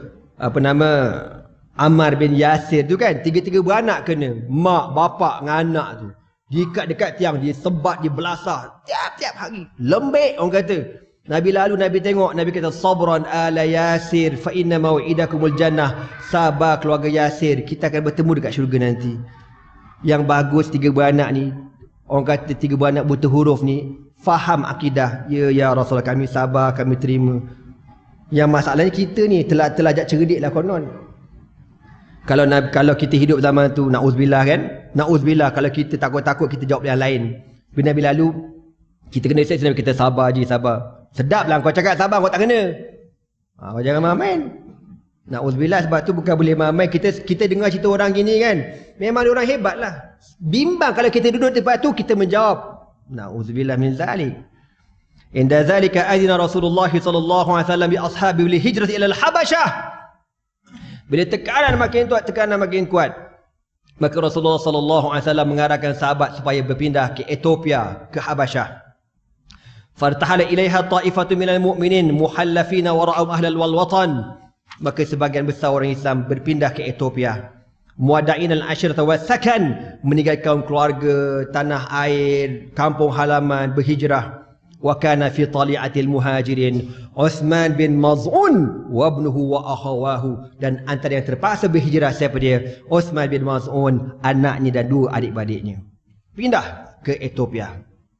Speaker 1: Ammar bin Yasir tu kan, 3 beranak kena, mak, bapak dengan anak tu diikat dekat tiang, dia sebat, dia belasah tiap-tiap hari, lembek orang kata. Nabi lalu, Nabi tengok, Nabi kata sabran ala Yasir fa inna mau'idakumul jannah. Sabar keluarga Yasir, kita akan bertemu dekat syurga nanti. Yang bagus 3 beranak ni, orang kata 3 beranak buta huruf ni faham akidah. Ya Rasulullah, kami sabar, kami terima. Yang masalahnya kita ni telajak cerdik lah konon. Kalau kita hidup zaman tu, na'udzubillah kan, na'udzubillah, kalau kita takut-takut kita jawab yang lain. Bila Nabi lalu, kita kena set, kita sabar je, sabar. Sedap lah kau cakap sabar, kau tak kena. Kau jangan main. Na'udzubillah, sebab tu bukan boleh main. Kita dengar cerita orang gini kan, memang dia orang hebat lah. Bimbang kalau kita duduk tempat tu, kita menjawab. Na'udzubillah min zalik. Inda zalika adina Rasulullah sallallahu alaihi wasallam bi ashabi li hijrah ila al-Habasyah. Bila tekanan makin kuat, maka Rasulullah sallallahu alaihi wasallam mengarahkan sahabat supaya berpindah ke Ethiopia, ke Habasyah. Fartahala ilaiha ta'ifatu minal mu'minin muhallafina wa ra'um ahlal wal watan. Maka sebagian besar orang Islam berpindah ke Ethiopia. muada'in al-ashrata wasakan, meninggalkan keluarga, tanah air, kampung halaman, berhijrah. Wa kana fi tali'atil muhajirin Uthman bin Maz'un wa ibnuhu wa akhawahu, dan antara yang terpaksa berhijrah siapa dia? Uthman bin Maz'un, anaknya dan dua adik-beradiknya. Pindah ke Ethiopia.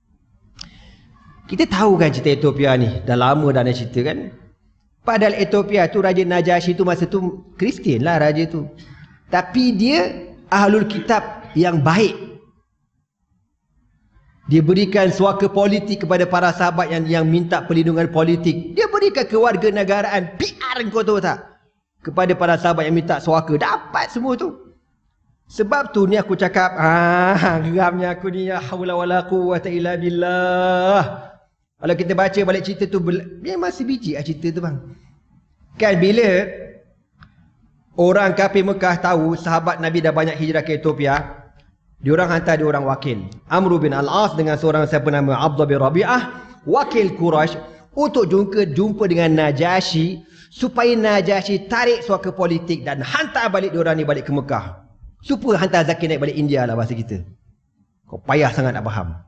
Speaker 1: Kita tahu kan cerita Ethiopia ni, dah lama dah nak cerita kan. Padahal Ethiopia tu Raja Najasyi tu masa tu Kristian lah raja tu. Tapi dia ahlul kitab yang baik. Dia berikan suaka politik kepada para sahabat yang minta perlindungan politik. Dia berikan kewarganegaraan, PR kau tahu tak? Kepada para sahabat yang minta suaka. Dapat semua tu. Sebab tu ni aku cakap, geramnya aku ni, ya haula wala quwwata illa billah. Kalau kita baca balik cerita tu, dia masih biji cerita tu bang. Kan bila orang kafir Mekah tahu sahabat Nabi dah banyak hijrah ke Ethiopia, diorang hantar dia orang wakil, Amr bin Al-As dengan seorang siapa nama Abdullah bin Rabi'ah, wakil Quraisy, untuk jumpa dengan Najasyi, supaya Najasyi tarik suaka politik dan hantar balik diorang ni balik ke Mekah. Supaya hantar Zakir naik balik India lah bahasa kita. Kau payah sangat nak faham.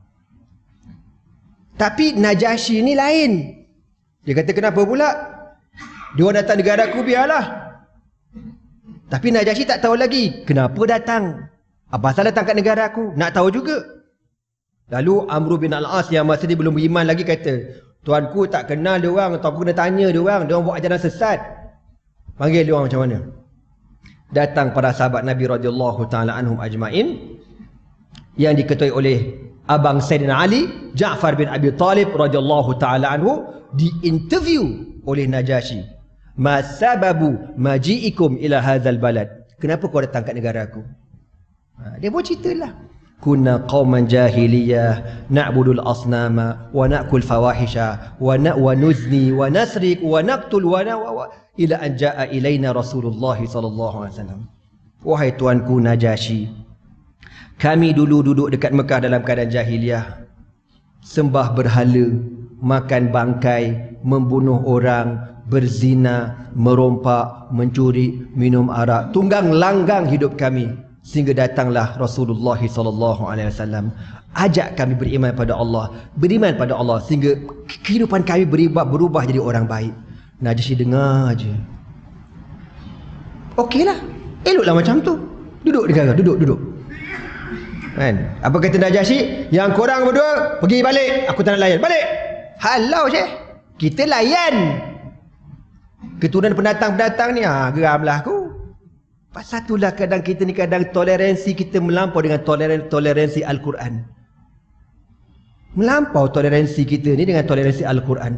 Speaker 1: Tapi Najasyi ni lain. Dia kata kenapa pula? Diorang datang negara aku, biarlah. Tapi Najasyi tak tahu lagi kenapa datang. Apa pasal datang kat negara aku? Nak tahu juga. Lalu Amr bin Al-As yang masa dia belum beriman lagi kata, tuanku tak kenal dia orang, tuanku kena tanya dia orang buat ajaran sesat. Panggil dia orang macam mana? Datang para sahabat Nabi radhiyallahu taala anhum ajmain yang diketuai oleh abang Sayyidina Ali, Ja'far bin Abi Talib radhiyallahu taala anhu, diinterview oleh Najasyi. Ma sababu maji'ikum ila hadzal balad? Kenapa kau datang kat negara aku? Dia buat cerita lah. Kunna qauman jahiliyah na'budul asnama wa na'kul fawahisha wa nuzni wa nasrik wa naqtul wa ila an ja'a ilaina Rasulullah sallallahu alaihi wasallam. Wahai tuanku Najasyi, kami dulu duduk dekat Mekah dalam keadaan jahiliyah, sembah berhala, makan bangkai, membunuh orang, berzina, merompak, mencuri, minum arak, tunggang langgang hidup kami. Sehingga datanglah Rasulullah sallallahu alaihi wasallam, ajak kami beriman pada Allah, sehingga kehidupan kami berubah jadi orang baik. Najasyi dengar aje. Okeylah, eloklah macam tu. Duduk negara, duduk. Kan? Apa kata Najasyi? Yang korang berdua pergi balik, aku tak nak layan. Balik. Halau Syekh. Kita layan. Keturunan pendatang-pendatang ni, geramlah aku. Pasal itulah kadang kita ni toleransi kita melampau dengan toleransi Al-Quran. Melampau toleransi kita ni dengan toleransi Al-Quran.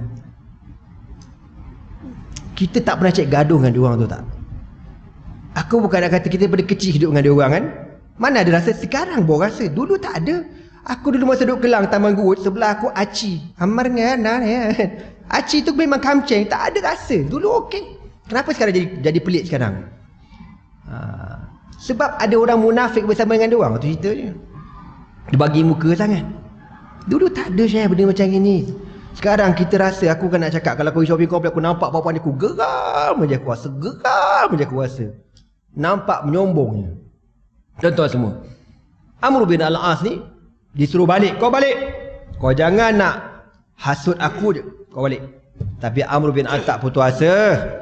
Speaker 1: Kita tak pernah cek gaduh dengan diorang tu tak? Aku bukan nak kata kita daripada kecil hidup dengan diorang kan. Mana ada rasa, sekarang baru rasa. Dulu tak ada. Aku dulu masa duduk Kelang, Taman Gurut, sebelah aku Aci. Amar ngana ya. Aci tu memang kamceng, tak ada rasa. Dulu okey. Kenapa sekarang jadi pelik sekarang? Sebab ada orang munafik bersama dengan diorang. Itu ceritanya. Dia bagi muka sangat. Dulu tak ada Syekh benda macam ini. Sekarang kita rasa, aku kan nak cakap, kalau aku shopping komplek aku nampak perempuan ni, aku geram je aku rasa. Nampak menyombongnya. Tuan-tuan semua, Amr bin Al-As ni disuruh balik. Kau balik. Kau jangan nak hasut aku je. Kau balik. Tapi Amr bin Al tak putus asa.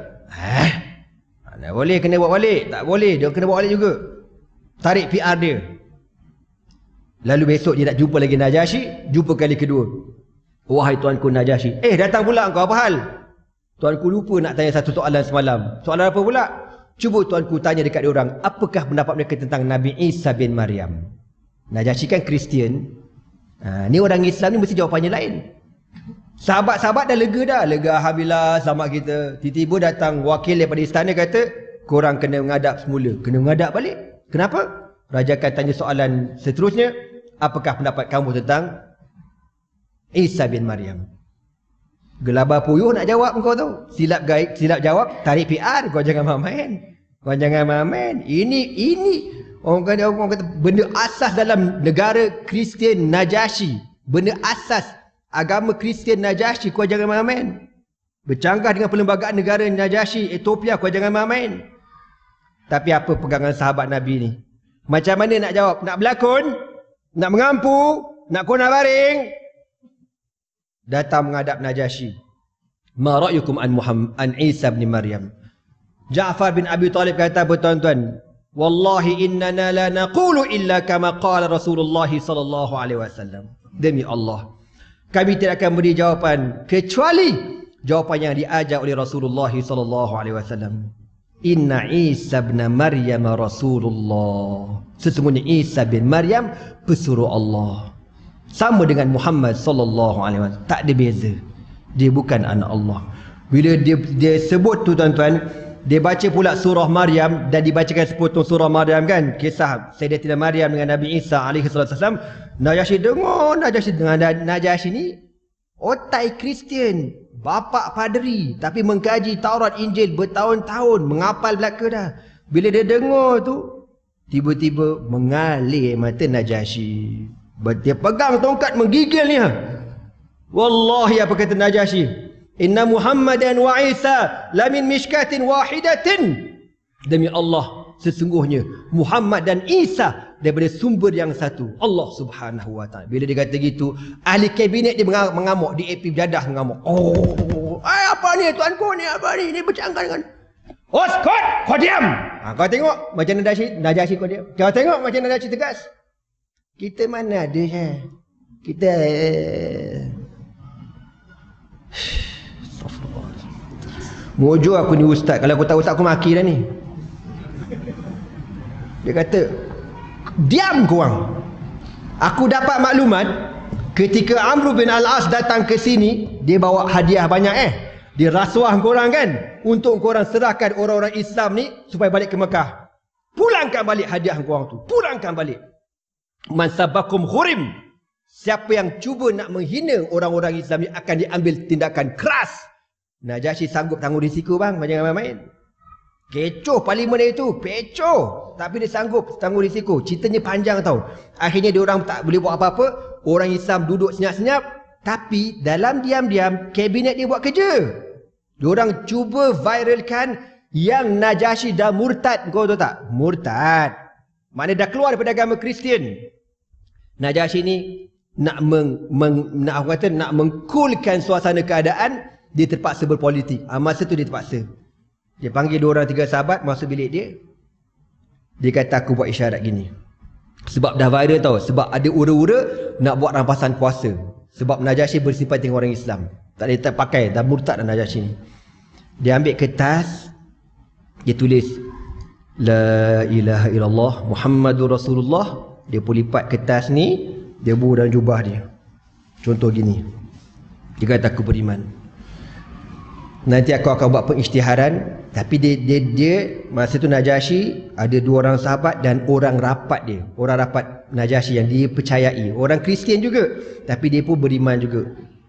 Speaker 1: Tak boleh, kena bawa balik. Tak boleh, dia kena bawa balik juga. Tarik PR dia. Lalu besok dia nak jumpa lagi Najasyi. Jumpa kali kedua. Wahai tuanku Najasyi. Datang pula kau, apa hal? Tuanku lupa nak tanya satu soalan semalam. Soalan apa pula? Cuba tuanku tanya dekat dia orang, apakah pendapat mereka tentang Nabi Isa bin Maryam? Najasyi kan Kristian. Ni orang Islam ni mesti jawapannya lain. Sahabat-sahabat dah lega. Alhamdulillah selamat kita. Tiba-tiba datang wakil daripada istana kata, korang kena menghadap semula. Kena menghadap balik. Kenapa? Raja akan tanya soalan seterusnya. Apakah pendapat kamu tentang Isa bin Maryam? Gelabah puyuh nak jawab kau tu. Silap jawab, tarik PR. Kau jangan main. Ini orang kata benda asas dalam negara Kristian Najasyi. Benda asas agama Kristian Najasyi, kau jangan main-main. Bercanggah dengan perlembagaan negara Najasyi Ethiopia, kau jangan main-main. Tapi apa pegangan sahabat Nabi ni? Macam mana nak jawab? Nak berlakon? Nak mengampu? Nak kona baring? Datang menghadap Najasyi. Ma ra'yukum an Isa bin Maryam? Ja'far bin Abi Talib kata, tuan-tuan, wallahi innana la naqulu illa kama qala Rasulullah sallallahu alaihi wasallam. Demi Allah, kami tidak akan beri jawapan kecuali jawapan yang diajar oleh Rasulullah sallallahu alaihi wasallam. Inna Isa bin Maryam Rasulullah. Sesungguhnya Isa bin Maryam pesuruh Allah. Sama dengan Muhammad sallallahu alaihi wasallam. Tak ada beza. Dia bukan anak Allah. Bila dia sebut tu tuan-tuan, dia baca pula surah Maryam dan dibacakan sepotong surah Maryam kan, kisah Sayyidatina Maryam dengan Nabi Isa alaihi wasallam. Najasyi dengar, Najasyi ni otai Kristian, bapa padri, tapi mengkaji Taurat Injil bertahun-tahun, menghafal belaka dah. Bila dia dengar tu, tiba-tiba mengalir mata Najasyi. Dia pegang tongkat menggigil ni. Wallahi, apa kata Najasyi? Inna Muhammadan wa Isa lamin mishkatin wahidatin. Demi Allah, sesungguhnya Muhammad dan Isa daripada sumber yang satu, Allah subhanahu wa ta'ala. Bila dia kata gitu, ahli kabinet dia mengamuk, di AP berjadah mengamuk. Apa ni tuanku ni, apa ni? Ni bercanggah dengan Uskut, kau diam. Kau tengok macam Najasyi kau diam. Kau tengok macam Najasyi tegas. Kita mana ada kita mujur aku ni ustaz. Kalau aku tahu ustaz, aku maki dah ni. Dia kata, diam korang. Aku dapat maklumat ketika Amr bin Al-As datang ke sini, dia bawa hadiah banyak Dia rasuah korang kan, untuk korang serahkan orang-orang Islam ni supaya balik ke Mekah. Pulangkan balik hadiah korang tu. Pulangkan balik. Man sabakum khurim. Siapa yang cuba nak menghina orang-orang Islam ni akan diambil tindakan keras. Najasyi sanggup tanggung risiko bang, jangan main-main. Kecoh parlimen itu, pecoh. Tapi dia sanggup tanggung risiko. Ceritanya panjang tau. Akhirnya dia orang tak boleh buat apa-apa. Orang Islam duduk senyap-senyap. Tapi dalam diam-diam, kabinet dia buat kerja. Dia orang cuba viralkan yang Najasyi dah murtad. Kau tahu tak? Murtad. Mana dah keluar daripada agama Kristian. Najasyi ni nak mengkulkan suasana keadaan. Dia terpaksa berpolitik. Masa tu dia terpaksa. Dia panggil 2 orang 3 sahabat masuk bilik dia. Dia kata, aku buat isyarat gini. Sebab dah viral tau. Sebab ada ura-ura nak buat rampasan kuasa. Sebab Najasyi bersifat dengan orang Islam. Tak boleh terpakai. Dah murtad dah Najasyi ni. Dia ambil kertas. Dia tulis, La ilaha illallah Muhammadur Rasulullah. Dia pun lipat kertas ni. Dia bubuh dalam jubah dia. Contoh gini. Dia kata, aku beriman. Nanti aku akan buat pengisytiharan. Tapi dia masa tu Najasyi ada 2 orang sahabat dan orang rapat dia. Orang rapat Najasyi yang dia percayai. Orang Kristian juga. Tapi dia pun beriman juga.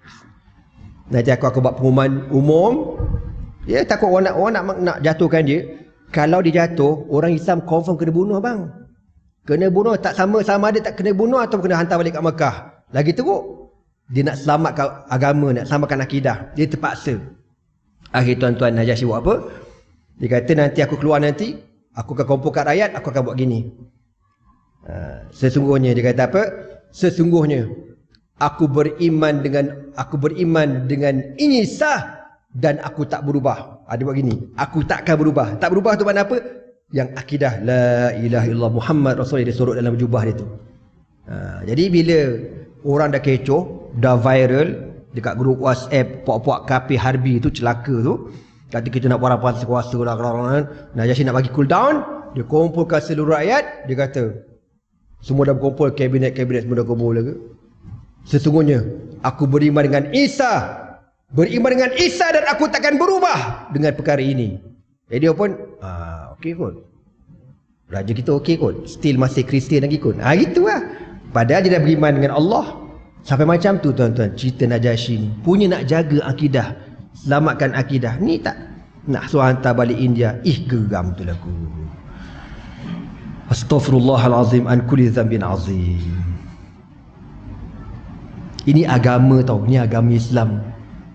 Speaker 1: Nanti aku akan buat pengumuman umum. Dia takut orang nak jatuhkan dia. Kalau dia jatuh, orang Islam confirm kena bunuh bang. Kena bunuh. Tak sama ada tak kena bunuh atau kena hantar balik kat Mekah. Lagi teruk. Dia nak selamatkan agama, nak selamatkan akidah. Dia terpaksa. Akhir tuan-tuan, Najasyi buat apa? Dia kata, nanti aku keluar nanti, aku akan kumpulkan rakyat, aku akan buat gini. Sesungguhnya, dia kata apa? Sesungguhnya, aku beriman dengan Isa dan aku tak berubah. Dia buat gini. Aku tak akan berubah. Tak berubah tu makna apa? Yang akidah La ilaha illallah Muhammad Rasulullah dia sorot dalam jubah dia tu. Jadi bila orang dah kecoh, dah viral dekat grup WhatsApp, puak-puak kapi harbi tu celaka tu, kata kita nak buat rampasan kuasa lah. Najasyi nak bagi cool down. Dia kumpulkan seluruh rakyat. Dia kata, semua dah berkumpul, kabinet semua dah kumpul lagi. Sesungguhnya aku beriman dengan Isa. Beriman dengan Isa dan aku takkan berubah dengan perkara ini. Jadi dia pun okey kot. Raja kita okey kot. Still masih Kristian lagi kot. Gitulah. Padahal dia dah beriman dengan Allah. Sampai macam tu tuan-tuan, cerita Najasyi ni. Punya nak jaga akidah, selamatkan akidah. Ni tak nak suruh hantar balik India. Geram tu laku. Astaghfirullahalazim an kulli dhanbin azim. Ini agama tau. Ini agama Islam.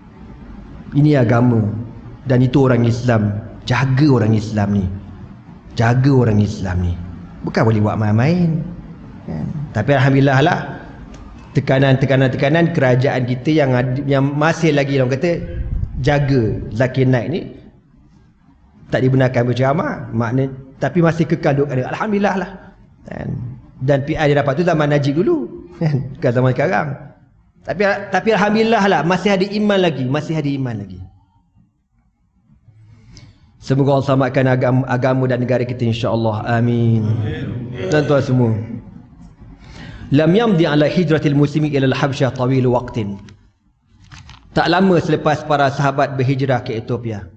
Speaker 1: Ini agama. Dan itu orang Islam. Jaga orang Islam ni. Jaga orang Islam ni. Bukan boleh buat main-main. Tapi alhamdulillah lah, tekanan kerajaan kita yang masih lagi orang kata jaga Zakir Naik ni tak dibenarkan berceramah, makna tapi masih kekal duduk ada. Alhamdulillah lah. Dan PR dia dapat tu zaman Najib dulu, bukan zaman sekarang. Tapi alhamdulillah lah, masih ada iman lagi. Semoga Allah selamatkan agama dan negara kita, insya-Allah. Amin. Tuan-tuan semua, lam yamdi ala hijratil muslimin ila al-Habsyah tawil waqtin. Tak lama selepas para sahabat berhijrah ke Ethiopia.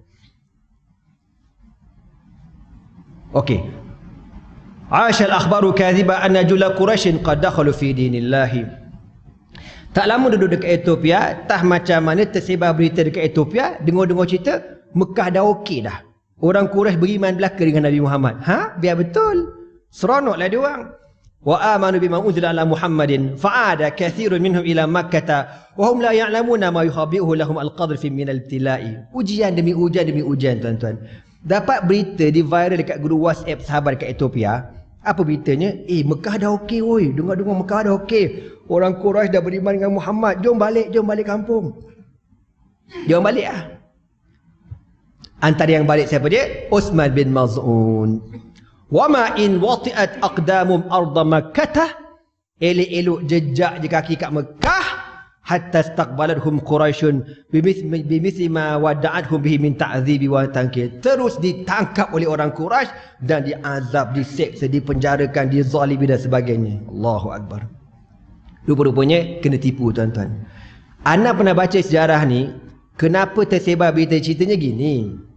Speaker 1: Okey. Aisha al-akhbaru kadhiba anna jula Quraisy qad dakhalu fi dinillah. Tak lama duduk dekat Ethiopia, tah macam mana tersebar berita dekat Ethiopia, dengar-dengar cerita Mekah dah okey dah. Orang Quraisy beriman belaka dengan Nabi Muhammad. Biar betul. Seronoklah dia orang. Wa amanu bima unzila ala Muhammadin fa'ada katsirun minhum ila Makkah wa hum la ya'lamuna ma yukhabi'uhu lahum al-qadr fi min al-ibtila'i. Ujian demi ujian tuan-tuan. Dapat berita di viral dekat grup WhatsApp sahabat dekat Ethiopia. Apa beritanya? Mekah dah okey woi. Dengar-dengar Mekah dah okey. Orang Quraisy dah beriman dengan Muhammad. Jom balik kampung. Jom balik lah. Antara yang balik siapa dia? Uthman bin Maz'un. Wa ma in wati'at aqdamum arda Makkah, elok-elok jejak je kaki kat Mekah, hatta istaqbalathum Quraisyun bimithli ma wada'athum bihi min ta'dhibi wa tankir. Terus ditangkap oleh orang Quraisy dan diazab, diseksa, dipenjarakan, dizalimi dan sebagainya. Allahu akbar. Rupa-rupanya kena tipu tuan-tuan. Ana pernah baca sejarah ni, kenapa tersebar berita ceritanya gini.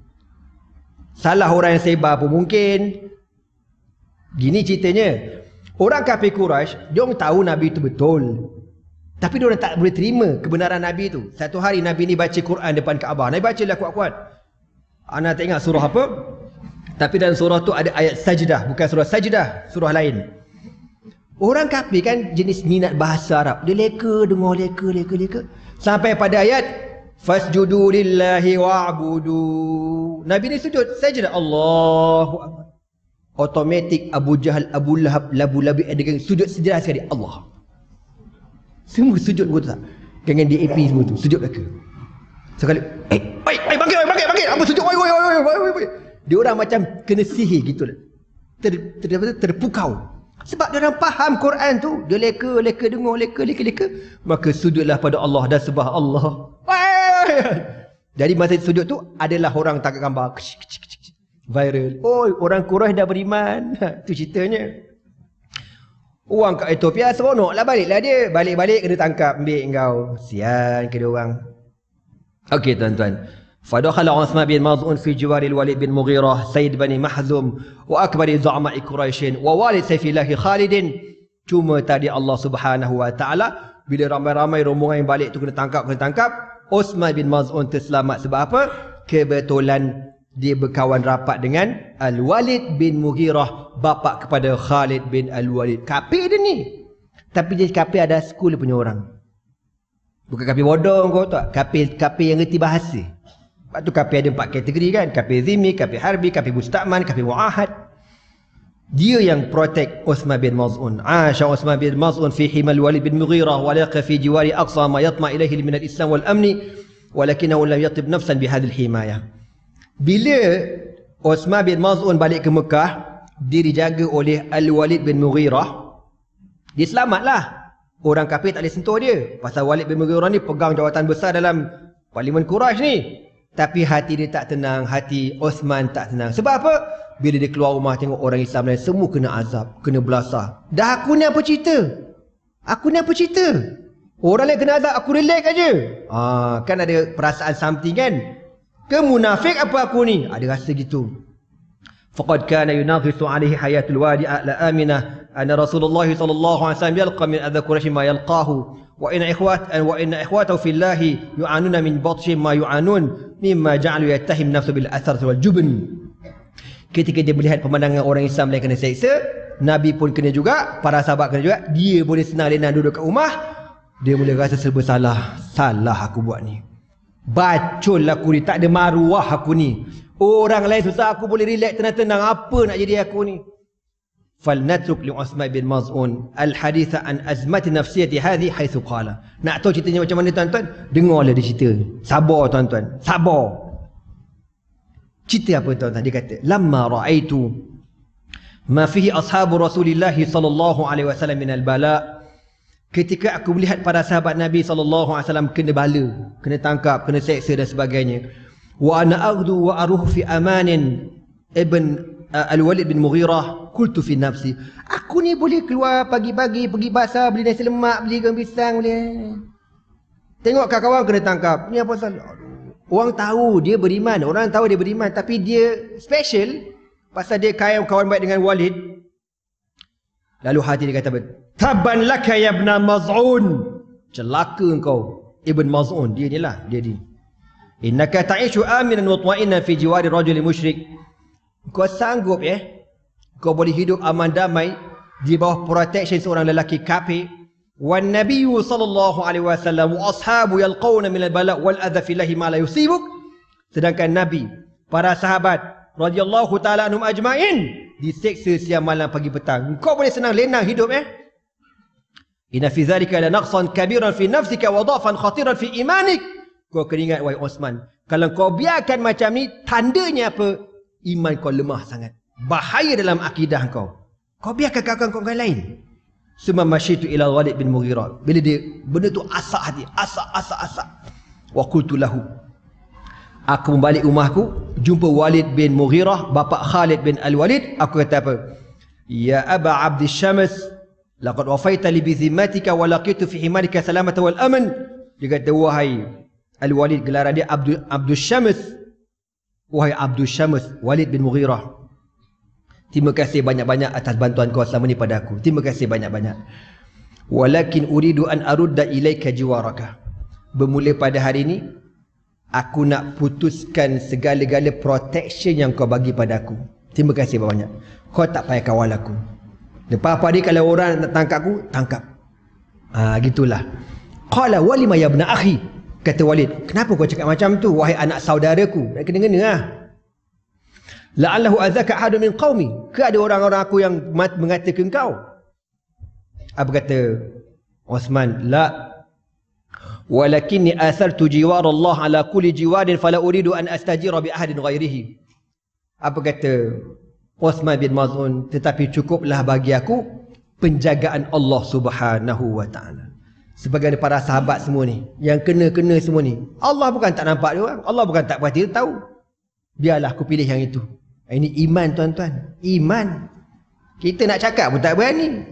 Speaker 1: Salah orang yang sebar pun mungkin. Gini ceritanya. Orang kafir Quraisy, dia orang tahu Nabi itu betul. Tapi dia orang tak boleh terima kebenaran Nabi itu. Satu hari Nabi ni baca Quran depan Kaabah. Nabi bacalah kuat-kuat. Ana tak ingat surah apa. Tapi dalam surah tu ada ayat sajdah. Bukan surah sajdah, surah lain. Orang kafir kan jenis minat bahasa Arab. Dia leka, dengar leka. Sampai pada ayat fasjudu lillahi wa'budu. Nabi ni sujud sajdah. Allahu akbar. Automatik Abu Jahal, Abu Lahab, Labu-Labi dengan sujud sejarah sekali. Allah. Semua sujud betul tak? Dengan DAP semua tu sujud belaka. Sekali bangkit. Apa sujud? Oi. Dia orang macam kena sihir gitu lah. Terpukau. Sebab dia orang faham Quran tu. Dia leka dengar leka. Maka sujudlah pada Allah dan sembah Allah. Jadi masa sujud tu adalah orang tangkap gambar viral. Orang Quraisy dah beriman. Tu ceritanya. Orang kat Ethiopia seronoklah, baliklah dia. Balik kena tangkap, ambil engkau. Sian ke dia orang. Okey tuan-tuan. Fadakhala Uthman bin Maz'un fi jiwari al-Walid bin Mughirah, Sayyid Bani Mahzum wa akbari zu'ama'i Quraisy wa walid Saifillah Khalid. Cuma tadi Allah Subhanahu wa taala bila ramai-ramai rombongan yang balik tu kena tangkap, Uthman bin Maz'un terselamat. Sebab apa? Kebetulan dia berkawan rapat dengan Al-Walid bin Mughirah, bapa kepada Khalid bin Al-Walid. Kafir dia ni. Tapi dia kafir ada school punya orang. Bukan kafir bodong kau tak. Kafir yang reti bahasa. Sebab tu kafir ada 4 kategori kan. Kafir zimmi, kafir harbi, kafir musta'man, kafir mu'ahad. Dia yang protect Uthman bin Maz'un. Asha Uthman bin Maz'un fi himal Walid bin Mughirah wa laqa fi jiwari aqsa ma yatma ilaihi min al-Islam wal amni walakinahu lam yatib nafsan bi hadhihi al-himayah. Bila Uthman bin Maz'un balik ke Mekah, dia dijaga oleh Al-Walid bin Mughirah. Dia selamatlah. Orang kafir tak boleh sentuh dia. Pasal Walid bin Mughirah ni pegang jawatan besar dalam Parlimen Quraisy ni. Tapi hati dia tak tenang, hati Uthman tak tenang. Sebab apa? Bila dia keluar rumah tengok orang Islam lain semua kena azab, kena belasah. Dah aku ni apa cerita? Orang lain kena azab, aku relax aja. Kan ada perasaan something kan? Ke munafik apa aku ni? Ada rasa gitu. Faqad kana yunaghisu alaihi hayatul wadi'a la aminah anna Rasulullah sallallahu alaihi wasallam yalqa min adha Quraisy ma yalqahu wa inna ikhwatahu fillahi yu'anuna min batshi ma yu'anun mimma ja'alu yattahim nafsu bil athar wal jubn. Ketika dia melihat pemandangan orang Islam lain kena seksa, Nabi pun kena juga, para sahabat kena juga, dia boleh senang-lenang duduk kat rumah, dia boleh rasa serba salah. Salah aku buat ni. Bacol aku ni, tak ada maruah aku ni. Orang lain susah, aku boleh relax tenang-tenang. Apa nak jadi aku ni? فَلْنَتْرُكْ لِعُثْمَانِ بِنْ مَظْعُونَ الْحَدِيثَ عَنْ أَزْمَةِ نَفْسِيَةِ هَذِهِ حَيْثُ قَالَ. Nak tahu ceritanya macam mana tuan-tuan? Dengarlah dia cerita. Sabar tuan-tuan, sabar. Cerita apa tuan-tuan? Dia kata, "Lamma ra'aitu ma fihi ashabu Rasulillah sallallahu alaihi wasallam min al-bala." Ketika aku melihat para sahabat Nabi sallallahu alaihi wasallam kena bala, kena tangkap, kena seksa dan sebagainya. Wa ana aghdu wa aruh fi amanin ibn Al-Walid bin Mughirah, qultu fi nafsi, aku ni boleh keluar pagi-pagi pergi pasar beli nasi lemak, beli ikan pisang, boleh. Tengok kawan-kawan kena tangkap. Ni apa pasal? Orang tahu dia beriman, orang tahu dia beriman, tapi dia special pasal dia kawan baik dengan Walid. Lalu hati dia kata, "Tabban laka ya ibn Maz'un." Celaka engkau Ibn Maz'un. Dia inilah, dia ni. "Innaka ta'ishu aminan wa tma'innan fi jiwari rajulin musyrik." Kau sanggup kau boleh hidup aman damai di bawah protection seorang lelaki kafir. Wan nabiyyu sallallahu alaihi wasallam wa ashabu yalqawna min al-bala wal adha fillahi ma la yusibuk. Sedangkan Nabi, para sahabat radhiyallahu taala anhum ajmain diseksa siang malam pagi petang. Kau boleh senang lenang hidup Inna fi dhalika la naqsan kabiran fi nafsika wa dhafan khatiran fi imanik. Kau kena ingat wahai Osman, kalau kau biarkan macam ni, tandanya apa? Iman kau lemah sangat. Bahaya dalam akidah kau. Kau biarkan kawan-kawan lain. Summa masyitu ila Walid bin Mughirah. Bila dia benda tu asak hati, asak. Wa qultu lahu, aku membalik rumahku, jumpa Walid bin Mughirah, bapa Khalid bin Al-Walid. Aku kata apa? Ya Aba Abdi Syams, laqad wafaita li bi zimmatika wa laqitu fi himarika salamata wal aman. Dia kata, wahai Al-Walid, gelaran dia Abdul Syams. Wahai Abdul Syams, Walid bin Mughirah, terima kasih banyak-banyak atas bantuan kau selama ni pada aku. Terima kasih banyak-banyak. Walakin uridu an arudda ilaika jiwaraka. Bermula pada hari ini, aku nak putuskan segala-gala protection yang kau bagi pada aku. Terima kasih banyak. Kau tak payah kawal aku. Lepas apa dia, kalau orang nak tangkap aku, tangkap. Gitulah. Qala walima ya ibn akhi. Kata Walid, kenapa kau cakap macam tu, wahai anak saudaraku? Nak kena-kena La'allahu azaka ahadun min qaumi. Ke ada orang-orang aku yang mengatakan kau? Apa kata Osman? La. Walakinni athartu jiwar Allah ala kulli jiwarin fala uridu an astajira bi ahadin ghairihi. Apa kata Osman bin Maz'un? Tetapi cukuplah bagi aku penjagaan Allah Subhanahu wa ta'ala. Sebagai para sahabat semua ni, yang kena-kena semua ni, Allah bukan tak nampak dia orang, Allah bukan tak berhati tahu. Biarlah aku pilih yang itu. Ini iman tuan-tuan. Iman. Kita nak cakap pun tak berani.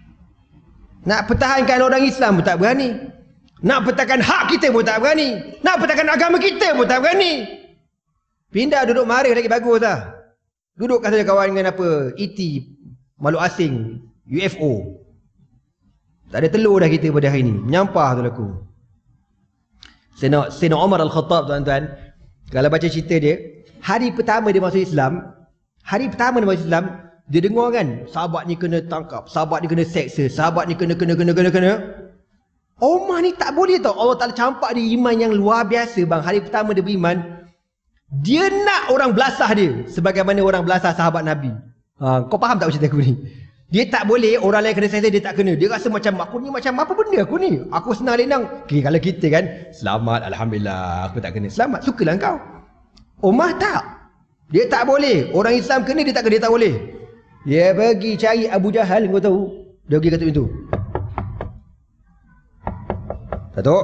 Speaker 1: Nak pertahankan orang Islam pun tak berani. Nak pertahankan hak kita pun tak berani. Nak pertahankan agama kita pun tak berani. Pindah duduk marih lagi bagus lah. Duduk kata kawan dengan apa? ET, makhluk asing, UFO. Tak ada telur dah kita pada hari ni. Menyampah tu laku. Sayyidina Umar Al-Khattab tuan-tuan, kalau baca cerita dia, hari pertama dia masuk Islam, dia dengar kan, sahabat ni kena tangkap, sahabat ni kena seksa, sahabat ni kena. Umar ni tak boleh tau. Allah Ta'ala campak dia iman yang luar biasa bang. Hari pertama dia beriman, dia nak orang belasah dia sebagaimana orang belasah sahabat Nabi. Kau faham tak cerita aku ni? Dia tak boleh orang lain kena seksa, dia tak kena. Dia rasa macam aku ni macam apa benda aku ni? Aku senang lenang. Okay, kalau kita kan, selamat, alhamdulillah, aku tak kena. Selamat, sukalah kau. Umar tak. Dia tak boleh. Orang Islam kena, dia tak kena, dia tak boleh. Dia pergi cari Abu Jahal, kau tahu. Dia pergi kat pintu. Datuk.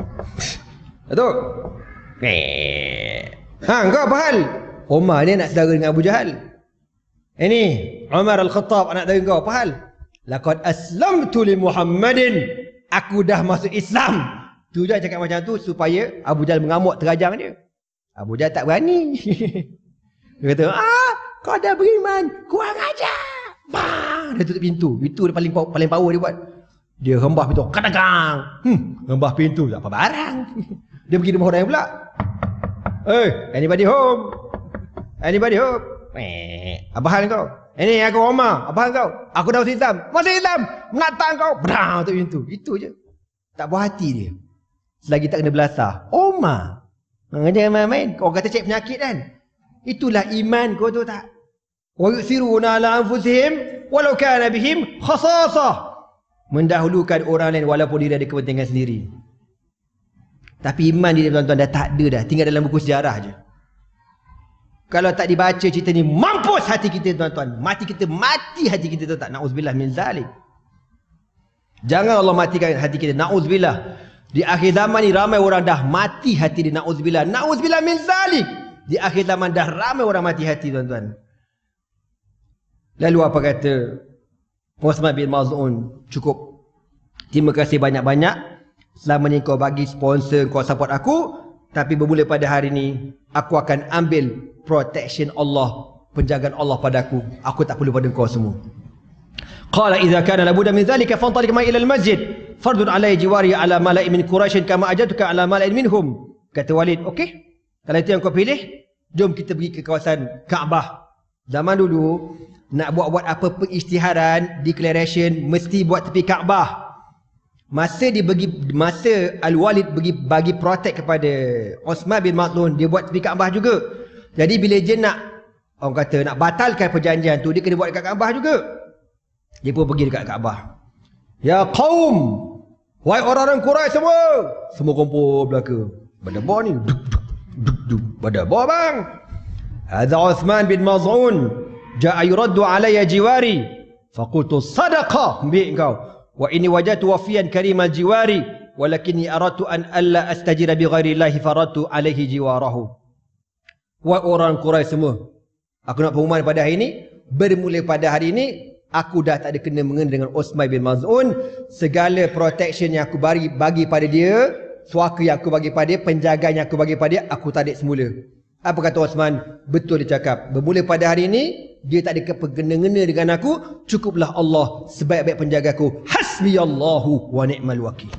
Speaker 1: Kau apa hal? Umar ni nak saudara dengan Abu Jahal. Ini Umar Al-Khattab anak dari kau, apa hal? Laqad aslamtu li Muhammadin. Aku dah masuk Islam. Tujuan cakap macam tu supaya Abu Jahal mengamuk terajang dia. Abu Jahal tak berani. Dia kata, kau dah beriman, kurang ajar. Bang, dia tutup pintu. Itu dia paling power dia buat. Dia rembah pintu, kadang-kadang. Rembah pintu, tak apa barang. Dia pergi rumah orang pula. Anybody home? Apa hal kau? Ini aku Omar. Apa hal kau? Aku dah masuk Islam. Masuk Islam. Nak tak kau? Berang tutup pintu. Itu je. Tak puas hati dia. Selagi tak kena belasah. Omar. Jangan main-main. Kau kata cek penyakit kan? Itulah iman, kau tahu tak? Wa yu'thiruna ala anfusihim walau kana bihim khasasah. Mendahulukan orang lain walaupun dia ada kepentingan sendiri. Tapi iman dia, tuan-tuan, dah tak ada dah. Tinggal dalam buku sejarah je. Kalau tak dibaca cerita ni, mampus hati kita, tuan-tuan. Mati hati kita, tu tak. Na'udzubillah min zalik. Jangan Allah matikan hati kita. Na'udzubillah. Di akhir zaman ni ramai orang dah mati hati dia. Na'udzubillah. Na'udzubillah min zalik. Di akhir zaman dah ramai orang mati hati, tuan-tuan. Lalu apa kata Uthman bin Maz'un? Cukup. Terima kasih banyak-banyak. Selama ni kau bagi sponsor, kau support aku. Tapi bermula pada hari ni, aku akan ambil protection Allah, penjagaan Allah padaku. Aku tak perlu pada kau semua. Qala idza kana labudda min dhalika fantaliq ma ila al-masjid fardun alayya jiwari ala mala'i min quraisy kama ajatuka ala mala'in minhum. Kata Walid, okey, kalau itu yang kau pilih, jom kita pergi ke kawasan Kaabah. Zaman dulu nak buat apa pengisytiharan, declaration, mesti buat tepi Kaabah. Masa Al-Walid bagi protect kepada Uthman bin Maz'un, dia buat tepi Kaabah juga. Jadi bila dia nak, orang kata nak batalkan perjanjian tu, dia kena buat dekat Kaabah juga. Dia pun pergi dekat Kaabah. Ya qaum, wahai orang-orang Quraisy semua. Semua kumpul belaka. Badabar ni. Badabar bang. Hadza Uthman bin Maz'un ja'a yuraddu alayya jiwari. Faqultu sadaqa bi engkau. Wa inni wajadtu wafiyan karimal jiwari walakinni aradtu an alla astajira bi ghairi llahi faradtu alaihi jiwarahu. Wahai orang Quraisy semua, aku nak pengumuman pada hari ini, bermula pada hari ini aku dah tak ada kena mengena dengan Uthman bin Maz'un. Segala protection yang aku bagi pada dia, suaka yang aku bagi pada dia, penjagaan yang aku bagi pada dia, aku tarik semula. Apa kata Uthman? Betul dia cakap. Bermula pada hari ini, dia tak ada kena-mengena dengan aku. Cukuplah Allah sebaik-baik penjagaku. Hasbiyallahu wa ni'mal wakil.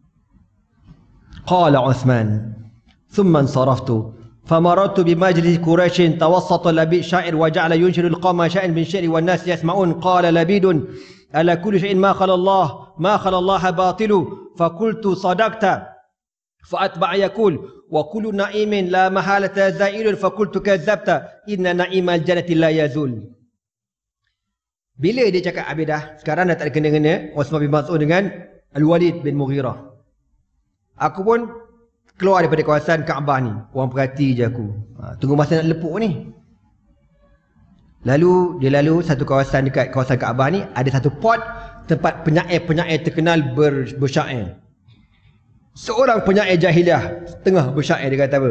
Speaker 1: Qala Uthman, thumma saraftu famaratu bimajlis Quraisy tawassata Labid syair wa ja'ala yunshiru al-qama sya'in bin syi'ri wan nas yasma'un. Qala Labidun ala kulli syai'in ma khala Allah batilu. Fakultu sadaqta. Fa'atba'a yakul wa kullu na'imin la mahalata zailun. Fakultu kadzabta inna na'imal jannati la yazul. Bila dia cakap habis dah, sekarang dah tak ada kena-kena Uthman bin Maz'un dengan Al-Walid bin Mughirah, aku pun keluar daripada kawasan Kaabah ni. Orang perhati je aku. Tunggu masa nak lepuk ni. Lalu dia lalu satu kawasan dekat kawasan Kaabah ni, ada satu pot tempat penyair-penyair terkenal bersyair. Seorang penyair jahiliah tengah bersyair, dia kata apa?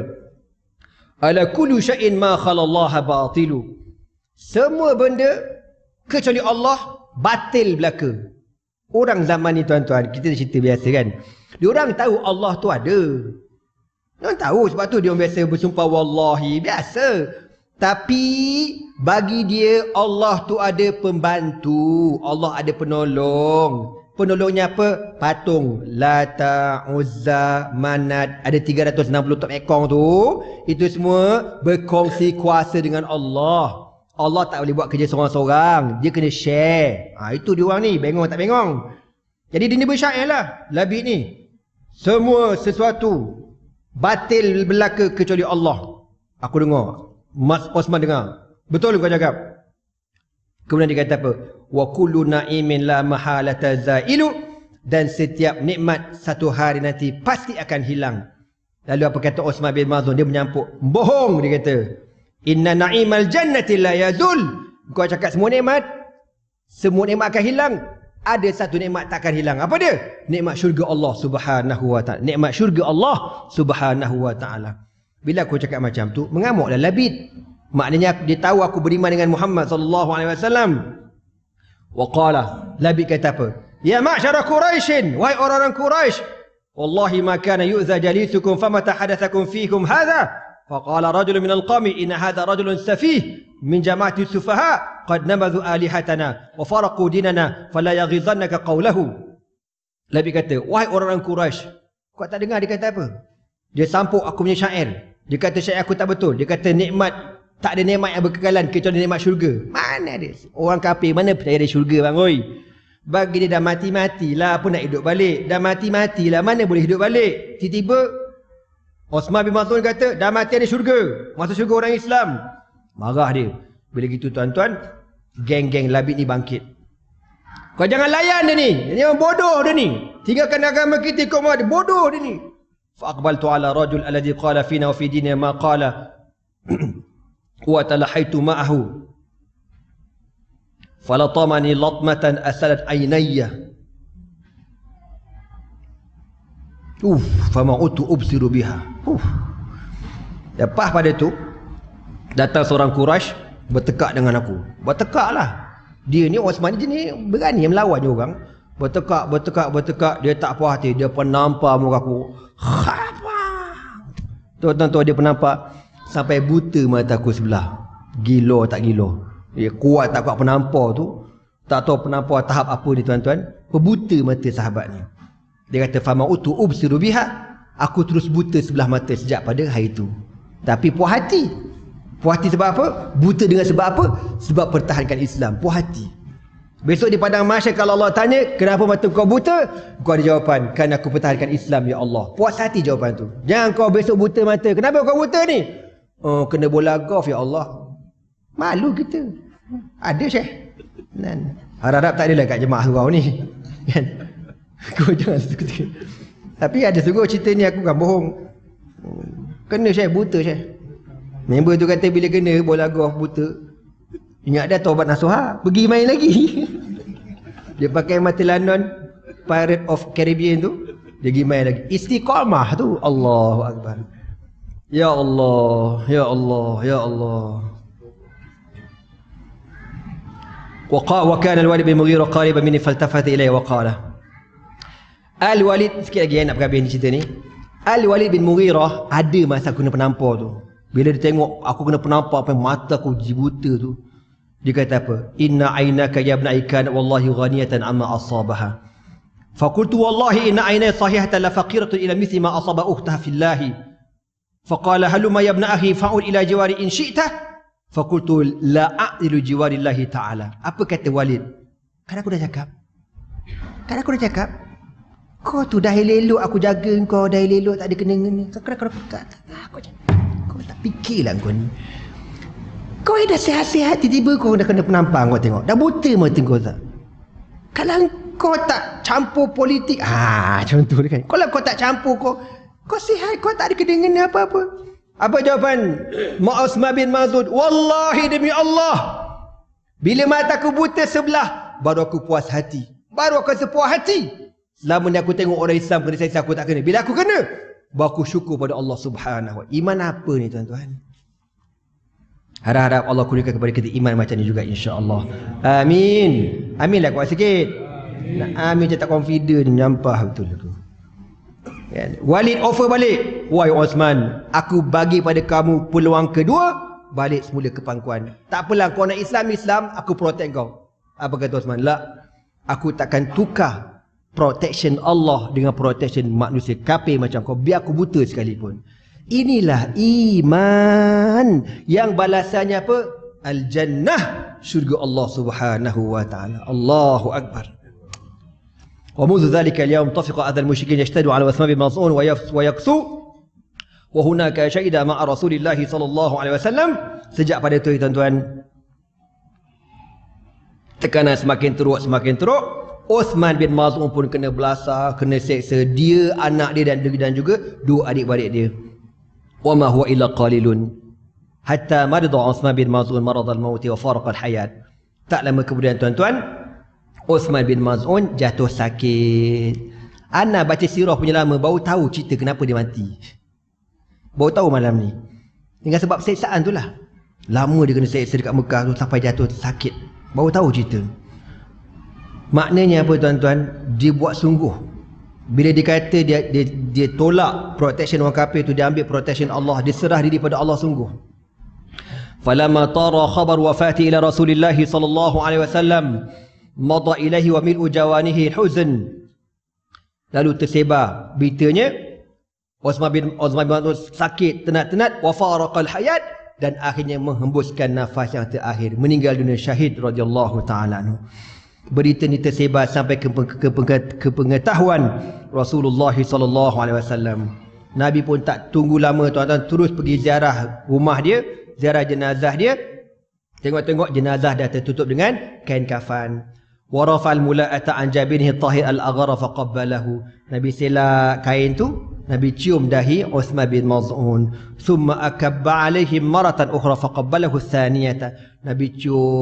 Speaker 1: Ala kullu syai'in ma khalallaha batilu. Semua benda kecuali Allah batil belaka. Orang zaman ni, tuan-tuan, kita cerita biasa kan. Diorang tahu Allah tu ada. Diorang tahu, sebab tu dia biasa bersumpah wallahi, biasa. Tapi bagi dia Allah tu ada pembantu, Allah ada penolong. Penolongnya apa? Patung Lata, Uzza, Manat. Ada 360 top ekong tu. Itu semua berkongsi kuasa dengan Allah. Allah tak boleh buat kerja seorang-seorang. Dia kena share. Itu dia orang ni. Bengong tak bengong. Jadi dia ni bersyair lah. Labid ni. Semua sesuatu batil belaka kecuali Allah. Aku dengar. Mas Osman dengar. Betul kau cakap. Kemudian dia kata apa? Wa kullu na'imin la mahalata zailu. Dan setiap nikmat satu hari nanti pasti akan hilang. Lalu apa kata Uthman bin Maz'un? Dia menyampuk. Bohong, dia kata. Inna na'imal jannati la yazul. Kau cakap semua nikmat akan hilang. Ada satu nikmat tak akan hilang. Apa dia? Nikmat syurga Allah Subhanahu wa ta'ala. Nikmat syurga Allah Subhanahu wa ta'ala. Bila aku cakap macam tu, mengamuklah Labid. Maknanya dia tahu aku beriman dengan Muhammad sallallahu alaihi wasallam. Wa qala, Labid kata apa? Ya ma'syara Quraisy, wahai orang-orang Quraisy, wallahi ma kana yu'za jalisukum famata hadathakum fiikum hadha. فقال رجل من القوم إن هذا رجل سفيه من جماعة السفهاء قد نبذوا آلهتنا وفرقوا ديننا فلا يغيظنك قوله. Labid kata, wahai orang-orang Quraisy, kau tak dengar dia kata apa? Dia sampuk aku punya syair. Dia kata syair aku tak betul. Dia kata nikmat, tak ada nikmat yang berkekalan kecuali nikmat syurga. Mana ada? Orang kafir mana percaya ada syurga bang oi? Bagi dia dah mati-matilah, apa nak hidup balik? Dah mati-matilah, mana boleh hidup balik? Tiba-tiba Uthman bin Maz'un kata, dah mati ada syurga. Masuk syurga orang Islam. Marah dia. Bila gitu tuan-tuan, geng-geng Labid ni bangkit. Kau jangan layan dia ni. Dia orang bodoh dia ni. Tinggalkan agama kita, kau mahu dia. Bodoh dia ni. Fa'aqbaltu ala rajul alladhi qala fina wa fi dinina ma qala wa talahaitu ma'ahu. Falatamani latmatan asalat aynayya. Fama'utu ubsiru biha. Lepas pada tu, datang seorang Quraisy bertekak dengan aku. Bertekak lah. Dia ni Osman ni berani melawan je orang. Bertekak. Dia tak puas hati. Dia penampar muka aku. Tuan-tuan dia penampak sampai buta mata aku sebelah. Gila tak gila. Dia kuat tak kuat penampar tu. Tak tahu penampar tahap apa ni tuan-tuan. Berbuta mata sahabat ni. Dia kata fama'utu ubsiru biha. Aku terus buta sebelah mata sejak pada hari itu. Tapi puas hati. Puas hati sebab apa? Buta dengan sebab apa? Sebab pertahankan Islam. Puas hati. Besok di padang mahsyar kalau Allah tanya, kenapa mata kau buta? Kau ada jawapan, kerana aku pertahankan Islam ya Allah. Puas hati jawapan tu. Jangan kau besok buta mata. Kenapa kau buta ni? Oh, kena bola golf ya Allah. Malu kita. Ada Syekh. Harap-harap tak adalah kat jemaah surau ni. Kan? Kau jangan suka. Tapi ada sungguh cerita ni aku bukan bohong. Kena Syekh, buta Syekh. Member tu kata bila kena bola golf buta, ingat dah taubat nasuha, pergi main lagi. Dia pakai mata London Pirate of Caribbean tu, dia pergi main lagi. Istiqamah tu, Allahu Akbar. Ya Allah, ya Allah, ya Allah. Wa kana al-Walid bin Mughirah qariban minni faltafata ilayya wa qala. Al-Walid, sikit lagi nak berhabis cerita ni. Al-Walid bin Mughirah ada masa aku kena penampar tu. Bila dia tengok aku kena penampar sampai mata aku buta tu, dia kata apa? Inna aynaka ya ibn Aikan wallahi ghaniyatan amma asabaha. Faqultu wallahi inna aynaya sahihatan la faqiratun ila mithli ma asaba ukhtaha fillahi. Faqala halumma ya ibn akhi fa'ud ila jiwari in syi'ta. Faqultu la a'dilu jiwari Allah ta'ala. Apa kata Walid? Kan aku dah cakap. Kau tu dah elok aku jaga kau, dah elok tak ada kena-kena. Kau tak fikirlah kau ni. Kau dah sihat-sihat, tiba-tiba kau dah kena penampar. Kau tengok, dah buta mata kau tak. Kalau kau tak campur politik, contoh kan. Kalau kau tak campur, kau sihat, kau tak ada kena-kena apa-apa. Apa jawapan Uthman bin Maz'un? Wallahi demi Allah, bila mata aku buta sebelah, baru aku puas hati. Baru aku sepuas hati. Selama ni aku tengok orang Islam kena seksa, aku tak kena. Bila aku kena, baru aku syukur pada Allah Subhanahu wa. Iman apa ni tuan-tuan? Harap-harap Allah kurniakan kepada kita iman macam ni juga insya-Allah. Amin. Amin lah kuat sikit. Amin je tak confident, nyampah betul tu. Kan? Walid offer balik. Wahai Osman, aku bagi pada kamu peluang kedua, balik semula ke pangkuan. Tak apalah kau nak Islam, aku protect kau. Apa kata Osman? La, aku takkan tukar protection Allah dengan protection manusia kafir macam kau, biar aku buta sekalipun. Inilah iman yang balasannya apa? Al-Jannah, syurga Allah Subhanahu wa taala. Allahu akbar. Wa منذ ذلك اليوم طفق أذى المشركين يشتد على عثمان بن مسعود ويقسو وهناك شهد مع رسول الله صلى الله عليه وسلم. Sejak pada itu tuan-tuan, tekanan semakin teruk. Uthman bin Maz'un pun kena belasah, kena seksa, dia, anak dia dan juga dua adik-beradik dia. Wa ma huwa illa qalilun hatta marida Uthman bin Maz'un marad al-maut wa faraqa al-hayat. Tak lama kemudian tuan-tuan, Uthman bin Maz'un jatuh sakit. Ana baca sirah punya lama, baru tahu cerita kenapa dia mati. Baru tahu malam ni. Dengan sebab seksaan tu lah. Lama dia kena seksa dekat Mekah tu sampai jatuh sakit. Baru tahu cerita. Maknanya apa tuan-tuan? Dia buat sungguh. Bila dia kata dia tolak protection orang kafir tu, dia ambil protection Allah, dia serah diri pada Allah sungguh. Falamma tara khabar wafati ila Rasulillah sallallahu alaihi wasallam madha ilaihi wa mil'u jawanihi huzn. Lalu tersebar beritanya Uthman bin Maz'un sakit tenat-tenat, wa faraqal hayat, dan akhirnya menghembuskan nafas yang terakhir, meninggal dunia syahid radhiyallahu taala anhu. Berita ni tersebar sampai ke pengetahuan Rasulullah sallallahu alaihi wasallam. Nabi pun tak tunggu lama tuan-tuan, terus pergi ziarah rumah dia ziarah jenazah dia, tengok-tengok jenazah dah tertutup dengan kain kafan. Warafal mula'ata an jabinihi tahir al-aghara faqabbalahu. Nabi selak kain tu, Nabi cium dahi Uthman bin Maz'un. Thumma akabba alaihi maratan ukhra faqabbalahu thaniyata. Nabi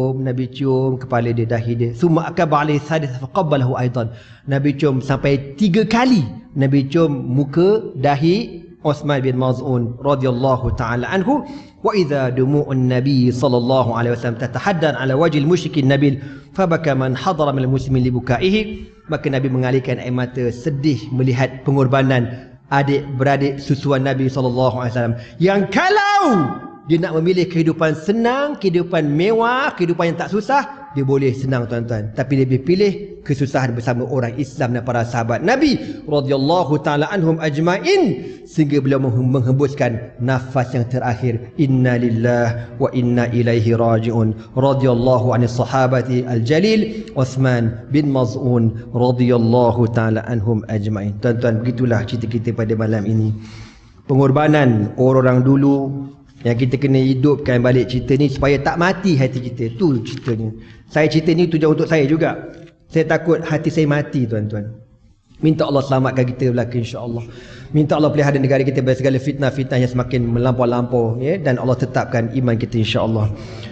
Speaker 1: cium kepala dia, dahi dia. Thumma akabba alaihi thalithah faqabbalahu aidan. Nabi cium sampai 3 kali. Nabi cium muka, dahi Uthman bin Maz'un radhiyallahu ta'ala anhu. Wa idza dumu'un nabiy sallallahu alaihi wasallam tatahaddan ala wajhil musyrikin nabil fabaka man hadara minal muslimin li bukaihi. Maka Nabi mengalirkan air mata sedih melihat pengorbanan adik-beradik susuan Nabi sallallahu alaihi wasallam, yang kalau dia nak memilih kehidupan senang, kehidupan mewah, kehidupan yang tak susah, dia boleh senang tuan-tuan, tapi dia lebih pilih kesusahan bersama orang Islam dan para sahabat Nabi radhiyallahu taala anhum ajmain, sehingga beliau menghembuskan nafas yang terakhir, inna lillahi wa inna ilaihi raji'un, radhiyallahu anis sahabati al-jalil Uthman bin Maz'un radhiyallahu taala anhum ajmain. Tuan-tuan, begitulah cerita kita pada malam ini, pengorbanan orang dulu yang kita kena hidupkan balik cerita ni supaya tak mati hati kita. Tu ceritanya. Saya cerita ni tujuan untuk saya juga. Saya takut hati saya mati tuan-tuan. Minta Allah selamatkan kita belaka insya-Allah. Minta Allah pelihara negara kita dari segala fitnah-fitnah yang semakin melampau-lampau, ya, dan Allah tetapkan iman kita insya-Allah.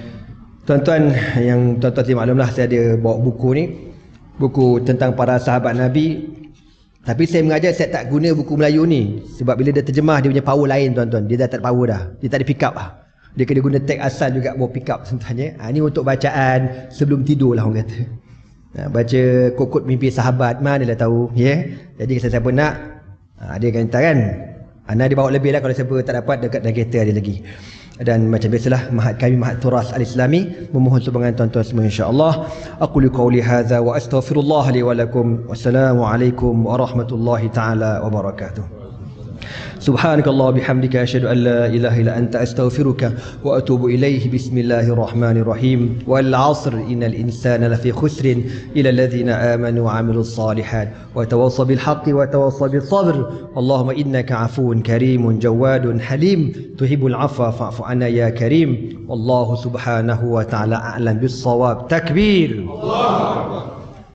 Speaker 1: Tuan-tuan, yang tuan-tuan maklumlah, saya ada bawa buku ni, buku tentang para sahabat Nabi. Tapi saya mengajar, saya tak guna buku Melayu ni sebab bila dia terjemah, dia punya power lain tuan-tuan. Dia dah tak ada power dah. Dia tak ada pick up lah. Dia kena guna tag asal juga bawa pick up sebenarnya. Ini untuk bacaan sebelum tidur lah orang kata. Baca kokot mimpi sahabat, mana dia tahu, ya. Jadi kalau siapa nak, dia akan hantar kan. Ana dia bawa lebih lah, kalau siapa tak dapat dekat dalam kereta ada lagi. Dan macam biasalah, Mahat kami, Mahat Turas Al-Islami, memohon sumbangan tuan-tuan semua insya-Allah. Aqulu qawli hadza wa astaghfirullah li wa lakum. Wassalamualaikum warahmatullahi taala wabarakatuh. Subhanakallah bihamdika asyhadu an la ilaha illa anta astaghfiruka wa atubu ilaih. Bismillahirrahmanirrahim. Wal 'asr innal insana lafi khusrin illa alladhina amanu wa 'amilus salihat wa tawassaw bil haqqi wa tawassaw bis sabr. Allahumma innaka 'afuwun karimun jawadun halim tuhibbul 'afwa fa'fu 'anna ya karim. Wallahu subhanahu wa ta'ala a'lam bis shawab. Takbir. Allahu akbar.